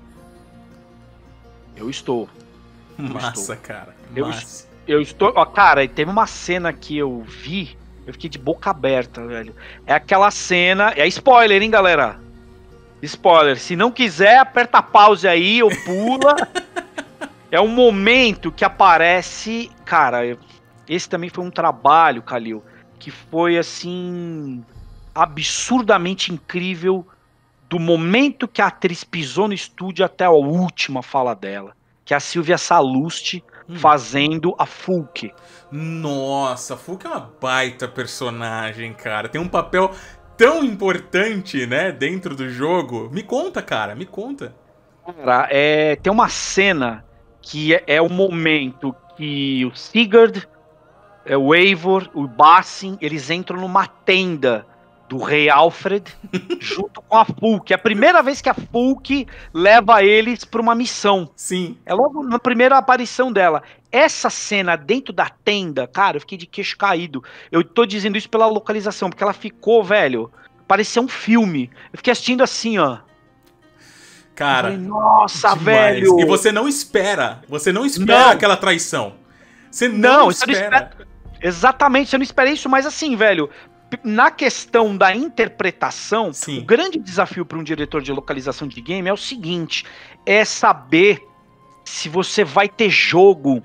Eu estou. Massa, cara. Eu estou... Ó, cara, teve uma cena que eu vi, eu fiquei de boca aberta, velho. É aquela cena... É spoiler, hein, galera? Spoiler. Se não quiser, aperta pause aí ou pula. É um momento que aparece... Cara, esse também foi um trabalho, Kalil, que foi, assim, absurdamente incrível, do momento que a atriz pisou no estúdio até a última fala dela, que é a Silvia Salusti fazendo a Fulke. Nossa, a Fulke é uma baita personagem, cara. Tem um papel tão importante, né, dentro do jogo. Me conta, cara, me conta. Cara, tem uma cena que é o momento que o Sigurd, o Eivor, o Bassin, eles entram numa tenda do rei Alfred junto com a Fulke. É a primeira vez que a Fulke leva eles pra uma missão. Sim. É logo na primeira aparição dela. Essa cena dentro da tenda, cara, eu fiquei de queixo caído. Eu tô dizendo isso pela localização, porque ela ficou, velho, parecia um filme. Eu fiquei assistindo assim, ó. Cara, falei, nossa, demais. velho. E você não espera aquela traição. Você não espera. Exatamente, você não espera isso, mas assim, velho, na questão da interpretação, sim, o grande desafio para um diretor de localização de game é o seguinte, é saber se você vai ter jogo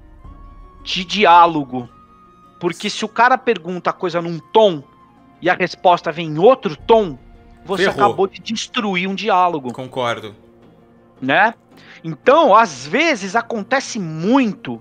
de diálogo. Porque se o cara pergunta a coisa num tom e a resposta vem em outro tom, você acabou de destruir um diálogo. Concordo. Né? Então, às vezes, acontece muito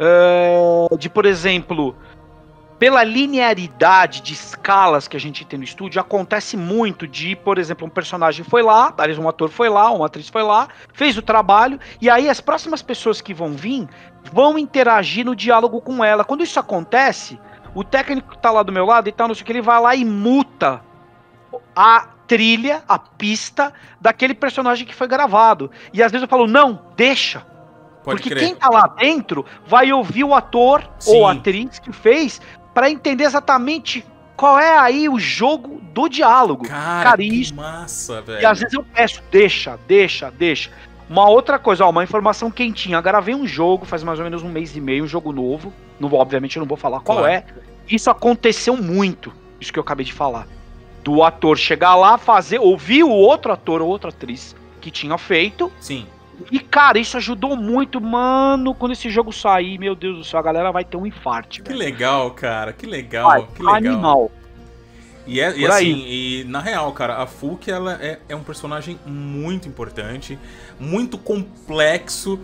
de, por exemplo, pela linearidade de escalas que a gente tem no estúdio, acontece muito de, por exemplo, um personagem foi lá, um ator foi lá, uma atriz foi lá, fez o trabalho, e aí as próximas pessoas que vão vir vão interagir no diálogo com ela. Quando isso acontece, o técnico que tá lá do meu lado e tal, não sei o que, ele vai lá e muta a trilha, a pista daquele personagem que foi gravado. E às vezes eu falo, não, deixa. Porque quem tá lá dentro vai ouvir o ator ou a atriz que fez para entender exatamente qual é aí o jogo do diálogo. Cara, isso, que massa, velho. E às vezes eu peço, deixa. Uma outra coisa, ó, uma informação quentinha. Eu gravei um jogo faz mais ou menos um mês e meio, um jogo novo. obviamente eu não vou falar qual é. Isso aconteceu muito, isso que eu acabei de falar. Do ator chegar lá, ouvir o outro ator ou outra atriz que tinha feito. Sim. E, cara, isso ajudou muito, mano. Quando esse jogo sair, meu Deus do céu, a galera vai ter um infarte, Que velho. legal, cara, que legal, que legal. Animal. E assim, e na real, cara, a Fulk, ela é um personagem muito importante, muito complexo.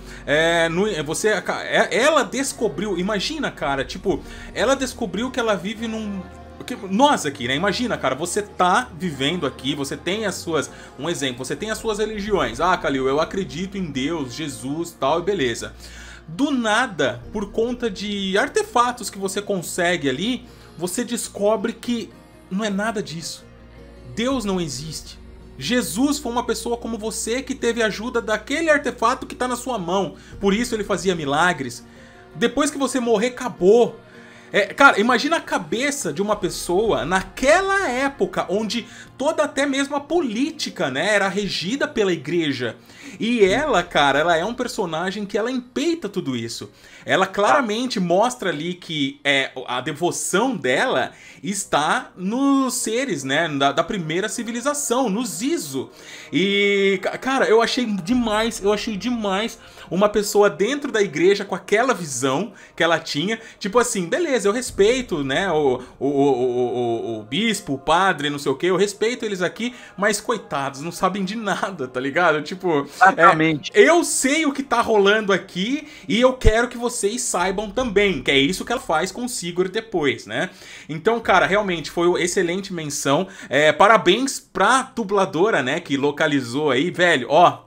Ela descobriu, imagina, cara, tipo, ela descobriu que ela vive num... Nós aqui, né? Imagina, cara, você tá vivendo aqui, você tem as suas... Um exemplo, você tem as suas religiões. Ah, Kalil, eu acredito em Deus, Jesus, tal, e beleza. Do nada, por conta de artefatos que você consegue ali, você descobre que não é nada disso. Deus não existe. Jesus foi uma pessoa como você que teve ajuda daquele artefato que tá na sua mão. Por isso ele fazia milagres. Depois que você morrer, acabou. Cara, imagina a cabeça de uma pessoa naquela época, onde toda até mesmo a política, né, era regida pela igreja. E ela, cara, ela é um personagem que ela empeita tudo isso. Ela claramente mostra ali que a devoção dela está nos seres, né, da primeira civilização, nos Iso. E, cara, eu achei demais uma pessoa dentro da igreja com aquela visão que ela tinha. Tipo assim, beleza, eu respeito, né, o bispo, o padre, não sei o que, eu respeito eles aqui, mas coitados, não sabem de nada, tá ligado? Tipo, eu sei o que tá rolando aqui e eu quero que vocês saibam também, que é isso que ela faz com o Sigurd depois, né? Então, cara, realmente foi uma excelente menção. Parabéns pra dubladora, né, que localizou aí, velho, ó.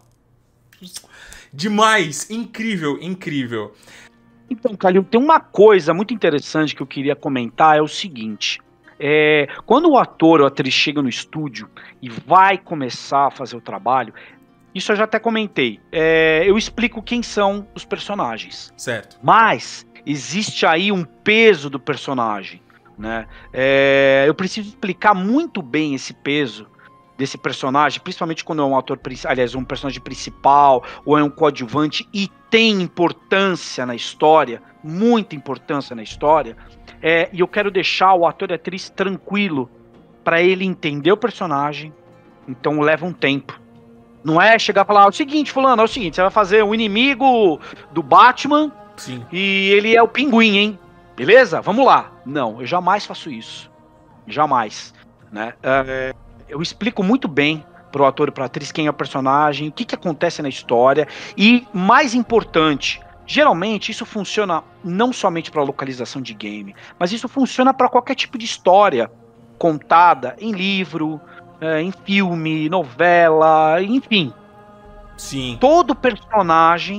Demais, incrível, incrível. Então, Kalil, tem uma coisa muito interessante que eu queria comentar, é o seguinte. Quando o ator ou a atriz chega no estúdio e vai começar a fazer o trabalho, isso eu já até comentei, eu explico quem são os personagens. Certo. Mas existe aí um peso do personagem, né? Eu preciso explicar muito bem esse peso desse personagem, principalmente quando é um ator, aliás, um personagem principal ou é um coadjuvante e tem importância na história, muita importância na história, e eu quero deixar o ator e a atriz tranquilo para ele entender o personagem, então leva um tempo. Não é chegar e falar, o seguinte, fulano, é o seguinte, você vai fazer um inimigo do Batman. Sim. E ele é o Pinguim, hein? Beleza? Vamos lá. Não, eu jamais faço isso. Jamais, né? Eu explico muito bem pro ator e pra atriz quem é o personagem, o que acontece na história e, mais importante, geralmente isso funciona não somente para localização de game, mas isso funciona para qualquer tipo de história contada em livro, em filme, novela, enfim. Sim. Todo personagem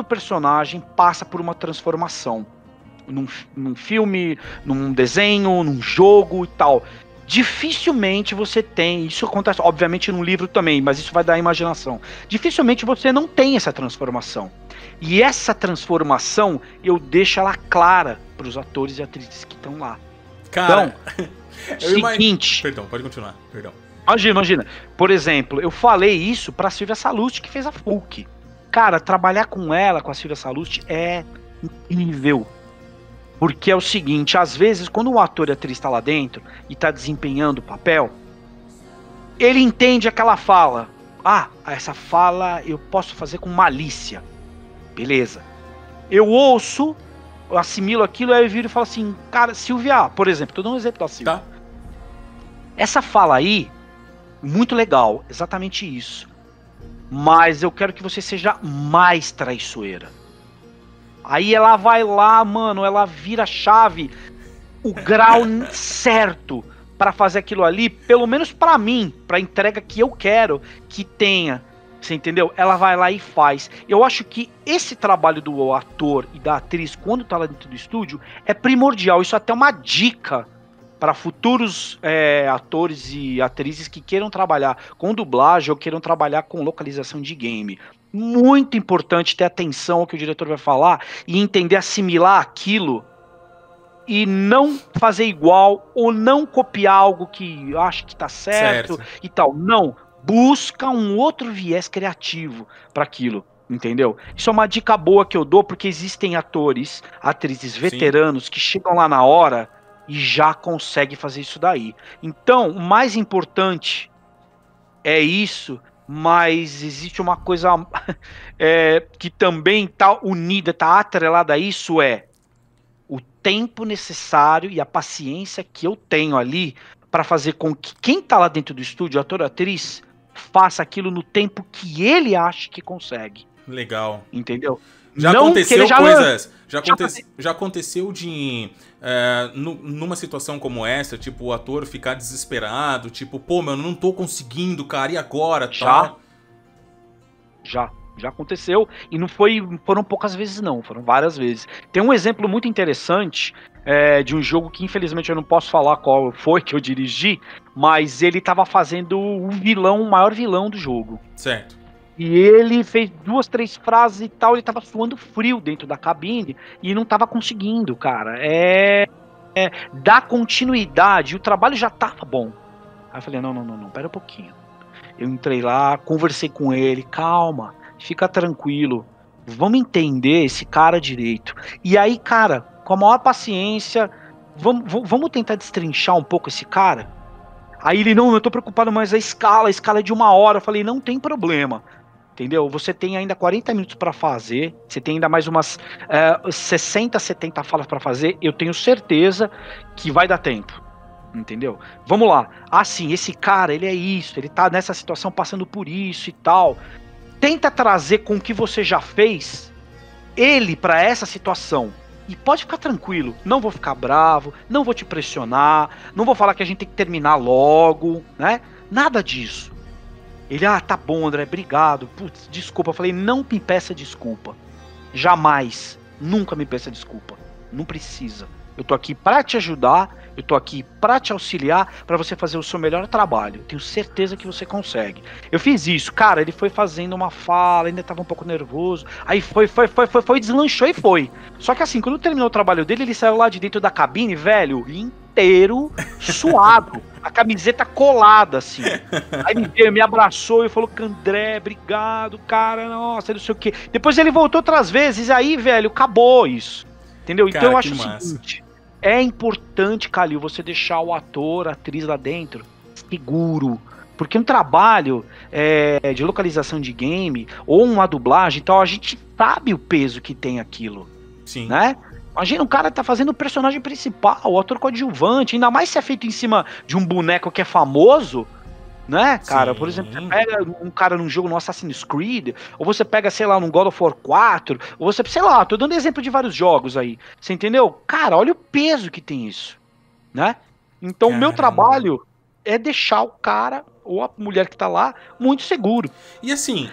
passa por uma transformação. Num filme, num desenho, num jogo e tal. Dificilmente você tem, isso acontece obviamente num livro também, mas isso vai dar imaginação. Dificilmente você não tem essa transformação. E essa transformação eu deixo ela clara para os atores e atrizes que estão lá. Cara, então, seguinte. Perdão, pode continuar. Perdão. Imagina. Por exemplo, eu falei isso pra Silvia Sallusti, que fez a Fulk. Cara, trabalhar com ela, com a Silvia Sallusti, é incrível. Porque é o seguinte, às vezes, quando o ator e a atriz tá lá dentro e tá desempenhando o papel, ele entende aquela fala. Ah, essa fala eu posso fazer com malícia. Beleza. Eu ouço, eu assimilo aquilo, aí eu viro e falo assim, cara, Silvia, por exemplo, tô dando um exemplo da Silvia. Tá. Essa fala aí, muito legal, exatamente isso. Mas eu quero que você seja mais traiçoeira. Aí ela vai lá, mano, ela vira a chave, o grau certo pra fazer aquilo ali, pelo menos pra mim, pra entrega que eu quero que tenha. Você entendeu? Ela vai lá e faz. Eu acho que esse trabalho do ator e da atriz, quando tá lá dentro do estúdio, é primordial. Isso é até uma dica para futuros atores e atrizes que queiram trabalhar com dublagem ou queiram trabalhar com localização de game. Muito importante ter atenção ao que o diretor vai falar e entender, assimilar aquilo e não fazer igual ou não copiar algo que eu acho que tá certo e tal. Não, busca um outro viés criativo para aquilo. Entendeu? Isso é uma dica boa que eu dou, porque existem atores, atrizes veteranos que chegam lá na hora e já conseguem fazer isso daí. Então, o mais importante é isso, mas existe uma coisa que também está unida, está atrelada a isso, é o tempo necessário e a paciência que eu tenho ali para fazer com que quem está lá dentro do estúdio, ator ou atriz, faça aquilo no tempo que ele acha que consegue. Legal. Entendeu? Já não aconteceu coisas. Já aconteceu de. Numa situação como essa, tipo, o ator ficar desesperado, tipo, pô, meu, eu não tô conseguindo, cara, e agora? Tal? Já aconteceu. E não foram poucas vezes, não, foram várias vezes. Tem um exemplo muito interessante de um jogo que, infelizmente, eu não posso falar qual foi que eu dirigi, mas ele tava fazendo o maior vilão do jogo. Certo. E ele fez 2, 3 frases e tal, ele tava suando frio dentro da cabine e não tava conseguindo, cara. Dar continuidade, o trabalho já tava bom. Aí eu falei, não, pera um pouquinho. Eu entrei lá, conversei com ele, calma, fica tranquilo, vamos entender esse cara direito. E aí, cara, com a maior paciência, vamos tentar destrinchar um pouco esse cara? Aí ele, não, eu tô preocupado, mas a escala é de 1 hora. Eu falei, não tem problema. Entendeu? Você tem ainda 40 minutos para fazer, você tem ainda mais umas 60, 70 falas para fazer, eu tenho certeza que vai dar tempo. Entendeu? Vamos lá. Assim, esse cara, ele é isso, ele tá nessa situação passando por isso e tal. Tenta trazer com o que você já fez ele para essa situação. E pode ficar tranquilo, não vou ficar bravo, não vou te pressionar, não vou falar que a gente tem que terminar logo, né? Nada disso. Ele, tá bom, André, obrigado. Putz, desculpa. Eu falei, não me peça desculpa. Jamais. Nunca me peça desculpa. Não precisa. Eu tô aqui pra te ajudar, eu tô aqui pra te auxiliar, pra você fazer o seu melhor trabalho. Tenho certeza que você consegue. Eu fiz isso, cara, ele foi fazendo uma fala, ainda tava um pouco nervoso, aí foi, deslanchou e foi. Só que assim, quando terminou o trabalho dele, ele saiu lá de dentro da cabine, velho, inteiro, suado, a camiseta colada, assim. Aí me abraçou e falou, André, obrigado, cara, nossa, não sei o quê. Depois ele voltou outras vezes, aí, velho, acabou isso. Entendeu? Cara, então eu acho o seguinte, é importante, Calil, você deixar o ator, a atriz lá dentro seguro. Porque um trabalho de localização de game ou uma dublagem, então a gente sabe o peso que tem aquilo. Sim. Né? Imagina, o cara tá fazendo o personagem principal, o ator coadjuvante, ainda mais se é feito em cima de um boneco que é famoso, né, cara? Sim. Por exemplo, você pega um cara num jogo no Assassin's Creed, ou você pega, sei lá, num God of War 4, ou você, sei lá, tô dando exemplo de vários jogos aí, você entendeu? Cara, olha o peso que tem isso, né? Então, o meu trabalho é deixar o cara, ou a mulher que tá lá, muito seguro. E assim,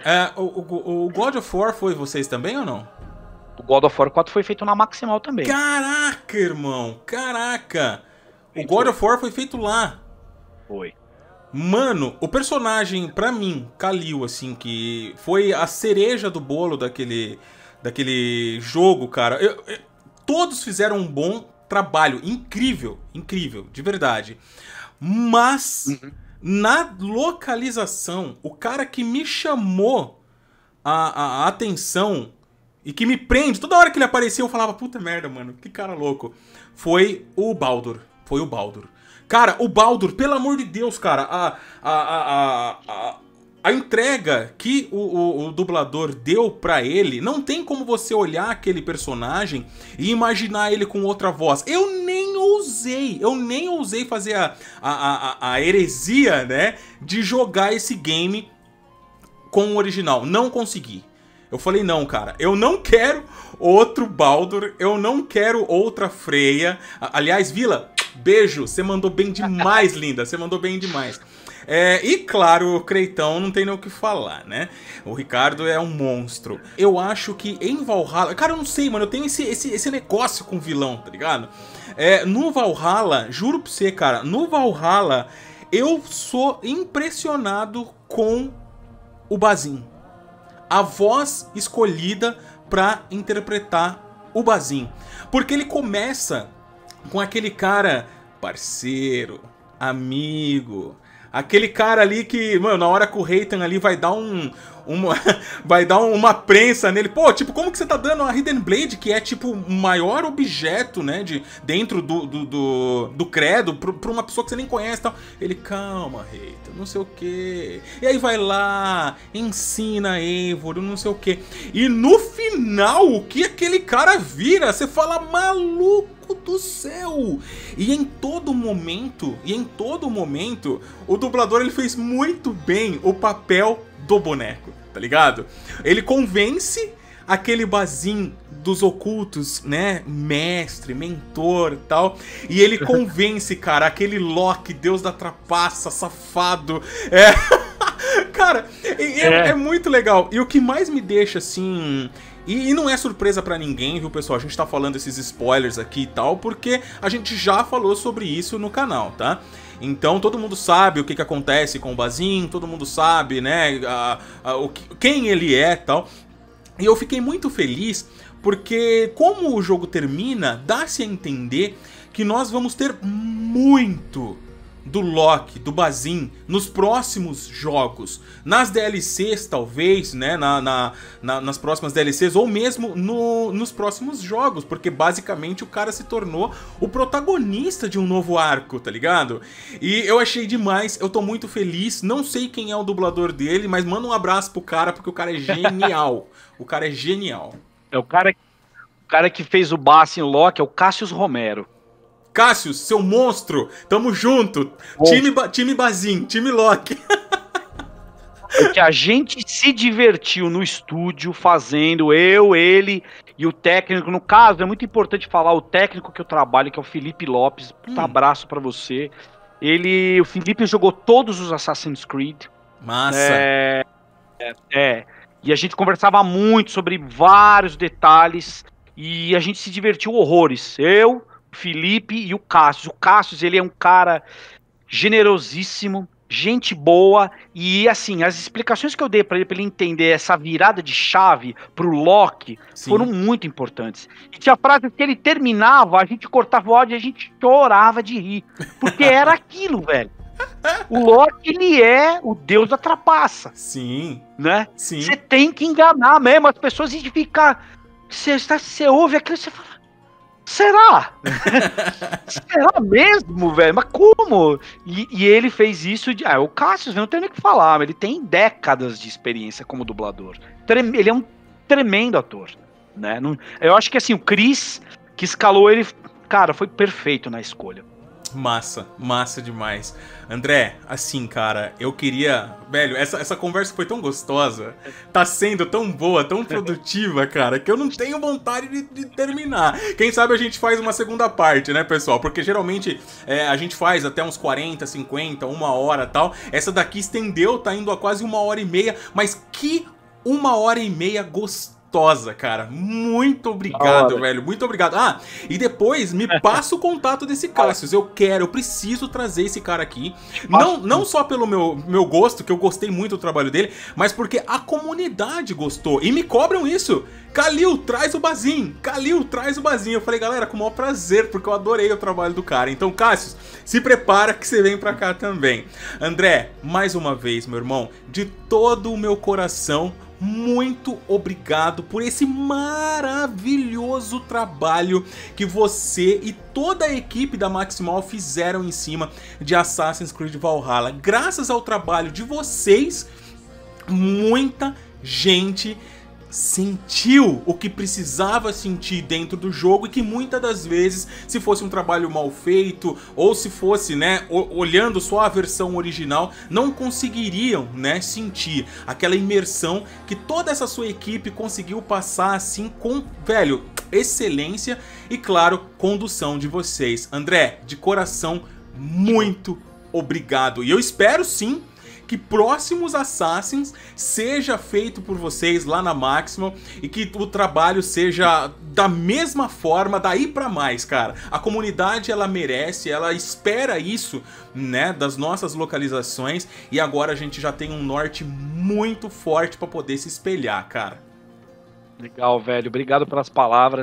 o God of War foi vocês também ou não? O God of War 4 foi feito na Maximal também. Caraca, irmão, caraca! O God of War foi feito lá. Foi. Mano, o personagem, pra mim, Calil, assim, que foi a cereja do bolo daquele jogo, cara. Todos fizeram um bom trabalho, incrível, de verdade. Mas, na localização, o cara que me chamou a atenção e que me prende, toda hora que ele aparecia eu falava, puta merda, mano, que cara louco. Foi o Baldur. Cara, o Baldur, pelo amor de Deus, cara, a entrega que o dublador deu pra ele, não tem como você olhar aquele personagem e imaginar ele com outra voz. Eu nem ousei fazer a heresia, né, de jogar esse game com o original. Não consegui. Eu falei, não, cara, eu não quero outro Baldur, eu não quero outra Freya. Aliás, Vila, beijo, você mandou bem demais, linda, você mandou bem demais. E claro, o Creitão não tem nem o que falar, né? O Ricardo é um monstro. Eu acho que em Valhalla... Cara, eu não sei, mano, eu tenho esse negócio com vilão, tá ligado? No Valhalla, juro pra você, cara, no Valhalla, eu sou impressionado com o Bazin. A voz escolhida pra interpretar o Bazin. Porque ele começa com aquele cara parceiro, amigo, Aquele cara ali que, mano, na hora que o Reitan ali vai dar vai dar uma prensa nele. Pô, tipo, como que você tá dando a Hidden Blade, que é, tipo, o maior objeto, né, dentro do credo, pra uma pessoa que você nem conhece e tal. Ele, calma, Reitan, não sei o que. E aí vai lá, ensina a Eivor, não sei o que. E no final, o que aquele cara vira, você fala, maluco do céu! E em todo momento, o dublador ele fez muito bem o papel do boneco, tá ligado? Ele convence aquele Bazin dos ocultos, né, mestre, mentor e tal, e ele convence, cara, aquele Loki, deus da trapaça, safado, cara, é muito legal. E o que mais me deixa, assim... E não é surpresa pra ninguém, viu, pessoal? A gente tá falando esses spoilers aqui e tal, porque a gente já falou sobre isso no canal, tá? Então todo mundo sabe o que acontece com o Bazin, todo mundo sabe, né, quem ele é e tal. E eu fiquei muito feliz porque, como o jogo termina, dá-se a entender que nós vamos ter muito do Loki, do Bazin, nos próximos jogos. Nas DLCs, talvez, né? Nas próximas DLCs, ou mesmo nos próximos jogos, porque basicamente o cara se tornou o protagonista de um novo arco, tá ligado? E eu achei demais, eu tô muito feliz. Não sei quem é o dublador dele, mas manda um abraço pro cara, porque o cara é genial. O cara é genial. É o cara que fez o Bassin Loki, é o Cassius Romero. Cassius, seu monstro, tamo junto. Time Bazin, time Loki. Porque a gente se divertiu no estúdio fazendo, ele e o técnico. No caso, é muito importante falar o técnico que eu trabalho, que é o Felipe Lopes. Um abraço pra você. O Felipe jogou todos os Assassin's Creed. Massa. E a gente conversava muito sobre vários detalhes e a gente se divertiu horrores. Eu, Felipe e o Cassius. O Cassius, ele é um cara generosíssimo, gente boa, e assim, as explicações que eu dei pra ele entender essa virada de chave pro Loki foram muito importantes. E tinha frases que ele terminava, a gente cortava o áudio e a gente chorava de rir, porque era aquilo, velho. O Loki, ele é o deus da trapaça. Sim. Né? Sim. Você tem que enganar mesmo as pessoas e ficar... Você ouve aquilo e você fala... Será? Será mesmo, velho? Mas como? E ele fez isso de... o Cassius, não tem nem o que falar, ele tem décadas de experiência como dublador. Ele é um tremendo ator, né? Eu acho que assim, o Chris, que escalou ele, cara, foi perfeito na escolha. Massa, massa demais. André, assim, cara, eu queria... Velho, essa conversa foi tão gostosa, tá sendo tão boa, tão produtiva, cara, que eu não tenho vontade de terminar. Quem sabe a gente faz uma segunda parte, né, pessoal? Porque geralmente a gente faz até uns 40, 50, 1 hora e tal. Essa daqui estendeu, tá indo a quase 1h30, mas que 1h30 gostosa, cara. Muito obrigado, velho. Muito obrigado. E depois me passa o contato desse Cassius. Eu preciso trazer esse cara aqui. Não só pelo meu gosto, que eu gostei muito do trabalho dele, mas porque a comunidade gostou. E me cobram isso. Kalil, traz o Bazin. Kalil, traz o Bazin. Eu falei, galera, com o maior prazer, porque eu adorei o trabalho do cara. Então, Cassius, se prepara que você vem pra cá também. André, mais uma vez, meu irmão, de todo o meu coração, muito obrigado por esse maravilhoso trabalho que você e toda a equipe da Maximal fizeram em cima de Assassin's Creed Valhalla. Graças ao trabalho de vocês, muita gente sentiu o que precisava sentir dentro do jogo e que muitas das vezes, se fosse um trabalho mal feito ou se fosse, né, olhando só a versão original, não conseguiriam, né, sentir aquela imersão que toda essa sua equipe conseguiu passar assim com, velho, excelência e, claro, condução de vocês. André, de coração, muito obrigado. E eu espero sim que próximos Assassins seja feito por vocês lá na Maximal e que o trabalho seja da mesma forma, daí pra mais, cara. A comunidade, ela merece, ela espera isso, né, das nossas localizações, e agora a gente já tem um norte muito forte pra poder se espelhar, cara. Legal, velho. Obrigado pelas palavras.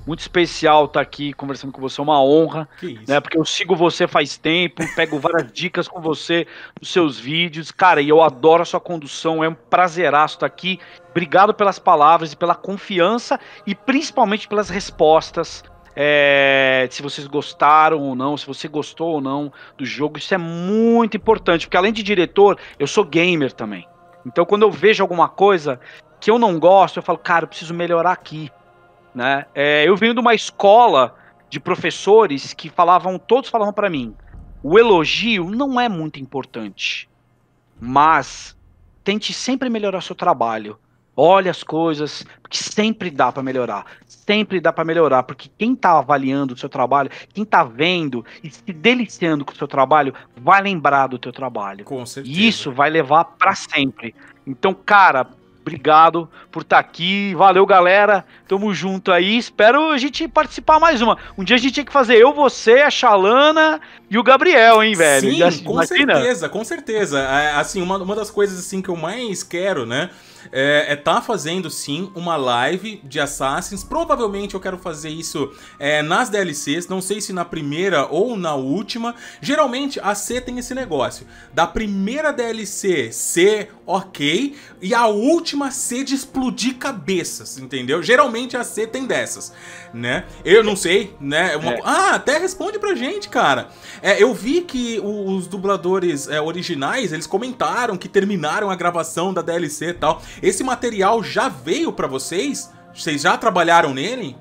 muito especial estar aqui conversando com você, é uma honra, Que isso. né? Porque eu sigo você faz tempo, pego várias dicas com você nos seus vídeos, cara, e eu adoro a sua condução, é um prazeraço estar aqui. Obrigado pelas palavras e pela confiança e principalmente pelas respostas. Se vocês gostaram ou não, se você gostou ou não do jogo, isso é muito importante, porque além de diretor, eu sou gamer também. Então quando eu vejo alguma coisa que eu não gosto, eu falo, cara, eu preciso melhorar aqui, né? Eu venho de uma escola de professores que todos falavam para mim, o elogio não é muito importante, mas tente sempre melhorar seu trabalho. Olha as coisas, porque sempre dá para melhorar. Sempre dá para melhorar, porque quem tá avaliando o seu trabalho, quem tá vendo e se deliciando com o seu trabalho, vai lembrar do teu trabalho. Com certeza. E isso vai levar para sempre. Então, cara, obrigado por estar aqui. Valeu, galera. Tamo junto aí. Espero a gente participar mais uma. Um dia a gente tinha que fazer eu, você, a Xalana e o Gabriel, hein, velho? Sim, com certeza, com certeza. Assim, uma das coisas assim que eu mais quero, né? Tá fazendo sim uma live de Assassins. Provavelmente eu quero fazer isso nas DLCs. Não sei se na primeira ou na última. Geralmente a C tem esse negócio da primeira DLC ser ok e a última ser de explodir cabeças, entendeu? Geralmente a C tem dessas, né? Eu não sei, né? Até responde pra gente, cara. Eu vi que os dubladores originais, eles comentaram que terminaram a gravação da DLC e tal. Esse material já veio pra vocês? Vocês já trabalharam nele?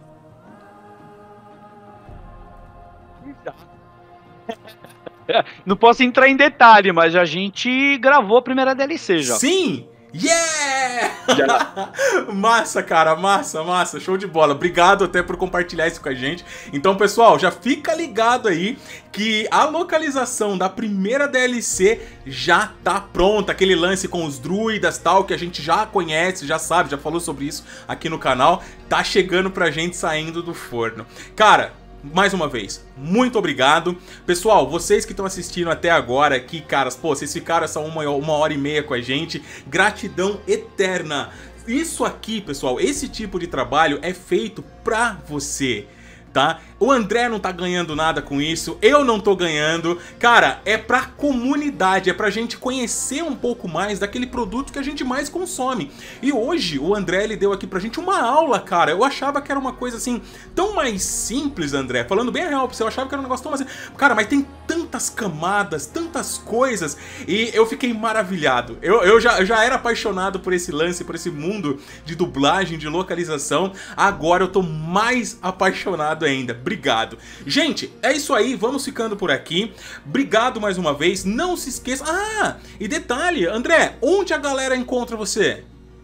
Não posso entrar em detalhe, mas a gente gravou a primeira DLC já. Sim! Yeah! Massa, cara, massa, show de bola. Obrigado até por compartilhar isso com a gente. Então, pessoal, já fica ligado aí que a localização da primeira DLC já tá pronta. Aquele lance com os druidas tal, que a gente já conhece, já sabe, já falou sobre isso aqui no canal. Tá chegando pra gente saindo do forno. Cara, mais uma vez, muito obrigado. Pessoal, vocês que estão assistindo até agora aqui, caras, pô, vocês ficaram essa uma hora e meia com a gente. Gratidão eterna. Isso aqui, pessoal, esse tipo de trabalho é feito pra você, tá? O André não tá ganhando nada com isso, eu não tô ganhando. Cara, é pra comunidade, é pra gente conhecer um pouco mais daquele produto que a gente mais consome. E hoje o André, ele deu aqui pra gente uma aula, cara. Eu achava que era uma coisa assim, tão mais simples, André. Falando bem a real pra você, eu achava que era um negócio tão mais... Cara, mas tem tantas camadas, tantas coisas. E eu fiquei maravilhado. Eu já era apaixonado por esse lance, por esse mundo de dublagem, de localização. Agora eu tô mais apaixonado ainda. Obrigado. Gente, é isso aí, vamos ficando por aqui. Obrigado mais uma vez, não se esqueça... e detalhe, André, onde a galera encontra você?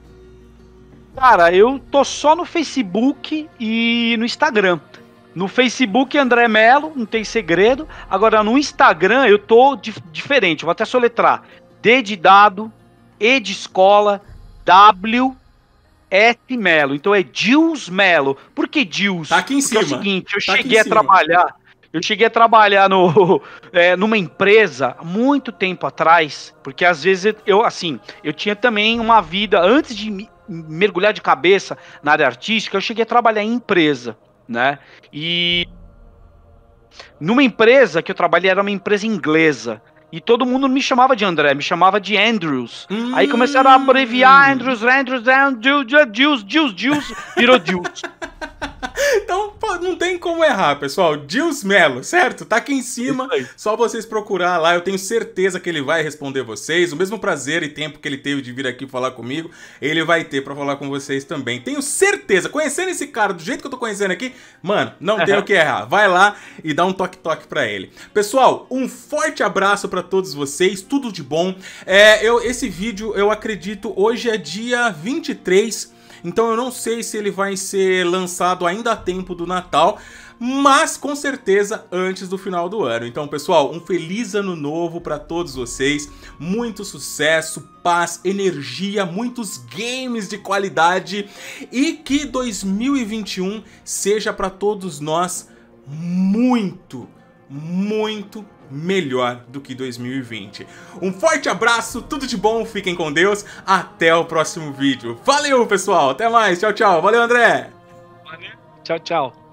Cara, eu tô só no Facebook e no Instagram. No Facebook, André Melo, não tem segredo. Agora, no Instagram, eu tô diferente, eu vou até soletrar. D de dado, E de escola, W... S. Melo, então é Gils Melo. Por que Gils? Tá aqui em cima. É o seguinte, eu cheguei a trabalhar numa empresa muito tempo atrás, porque às vezes eu tinha também uma vida, antes de mergulhar de cabeça na área artística, eu cheguei a trabalhar em empresa, né? E numa empresa que eu trabalhei, era uma empresa inglesa. E todo mundo me chamava de André, me chamava de Andrews. Aí começaram a abreviar Andrews, Gils, virou Gils. Então não tem como errar, pessoal. Gils Melo, certo? Tá aqui em cima, só vocês procurar lá. Eu tenho certeza que ele vai responder vocês. O mesmo prazer e tempo que ele teve de vir aqui falar comigo, ele vai ter pra falar com vocês também. Tenho certeza, conhecendo esse cara do jeito que eu tô conhecendo aqui, mano, não tem o que errar. Vai lá e dá um toque-toque pra ele. Pessoal, um forte abraço pra todos vocês, tudo de bom. Esse vídeo, eu acredito, hoje é dia 23, então eu não sei se ele vai ser lançado ainda a tempo do Natal, mas com certeza antes do final do ano. Então, pessoal, um feliz ano novo para todos vocês, muito sucesso, paz, energia, muitos games de qualidade e que 2021 seja para todos nós muito melhor do que 2020. Um forte abraço, tudo de bom, fiquem com Deus, até o próximo vídeo. Valeu, pessoal, até mais, tchau, tchau. Valeu, André. Valeu. Tchau, tchau.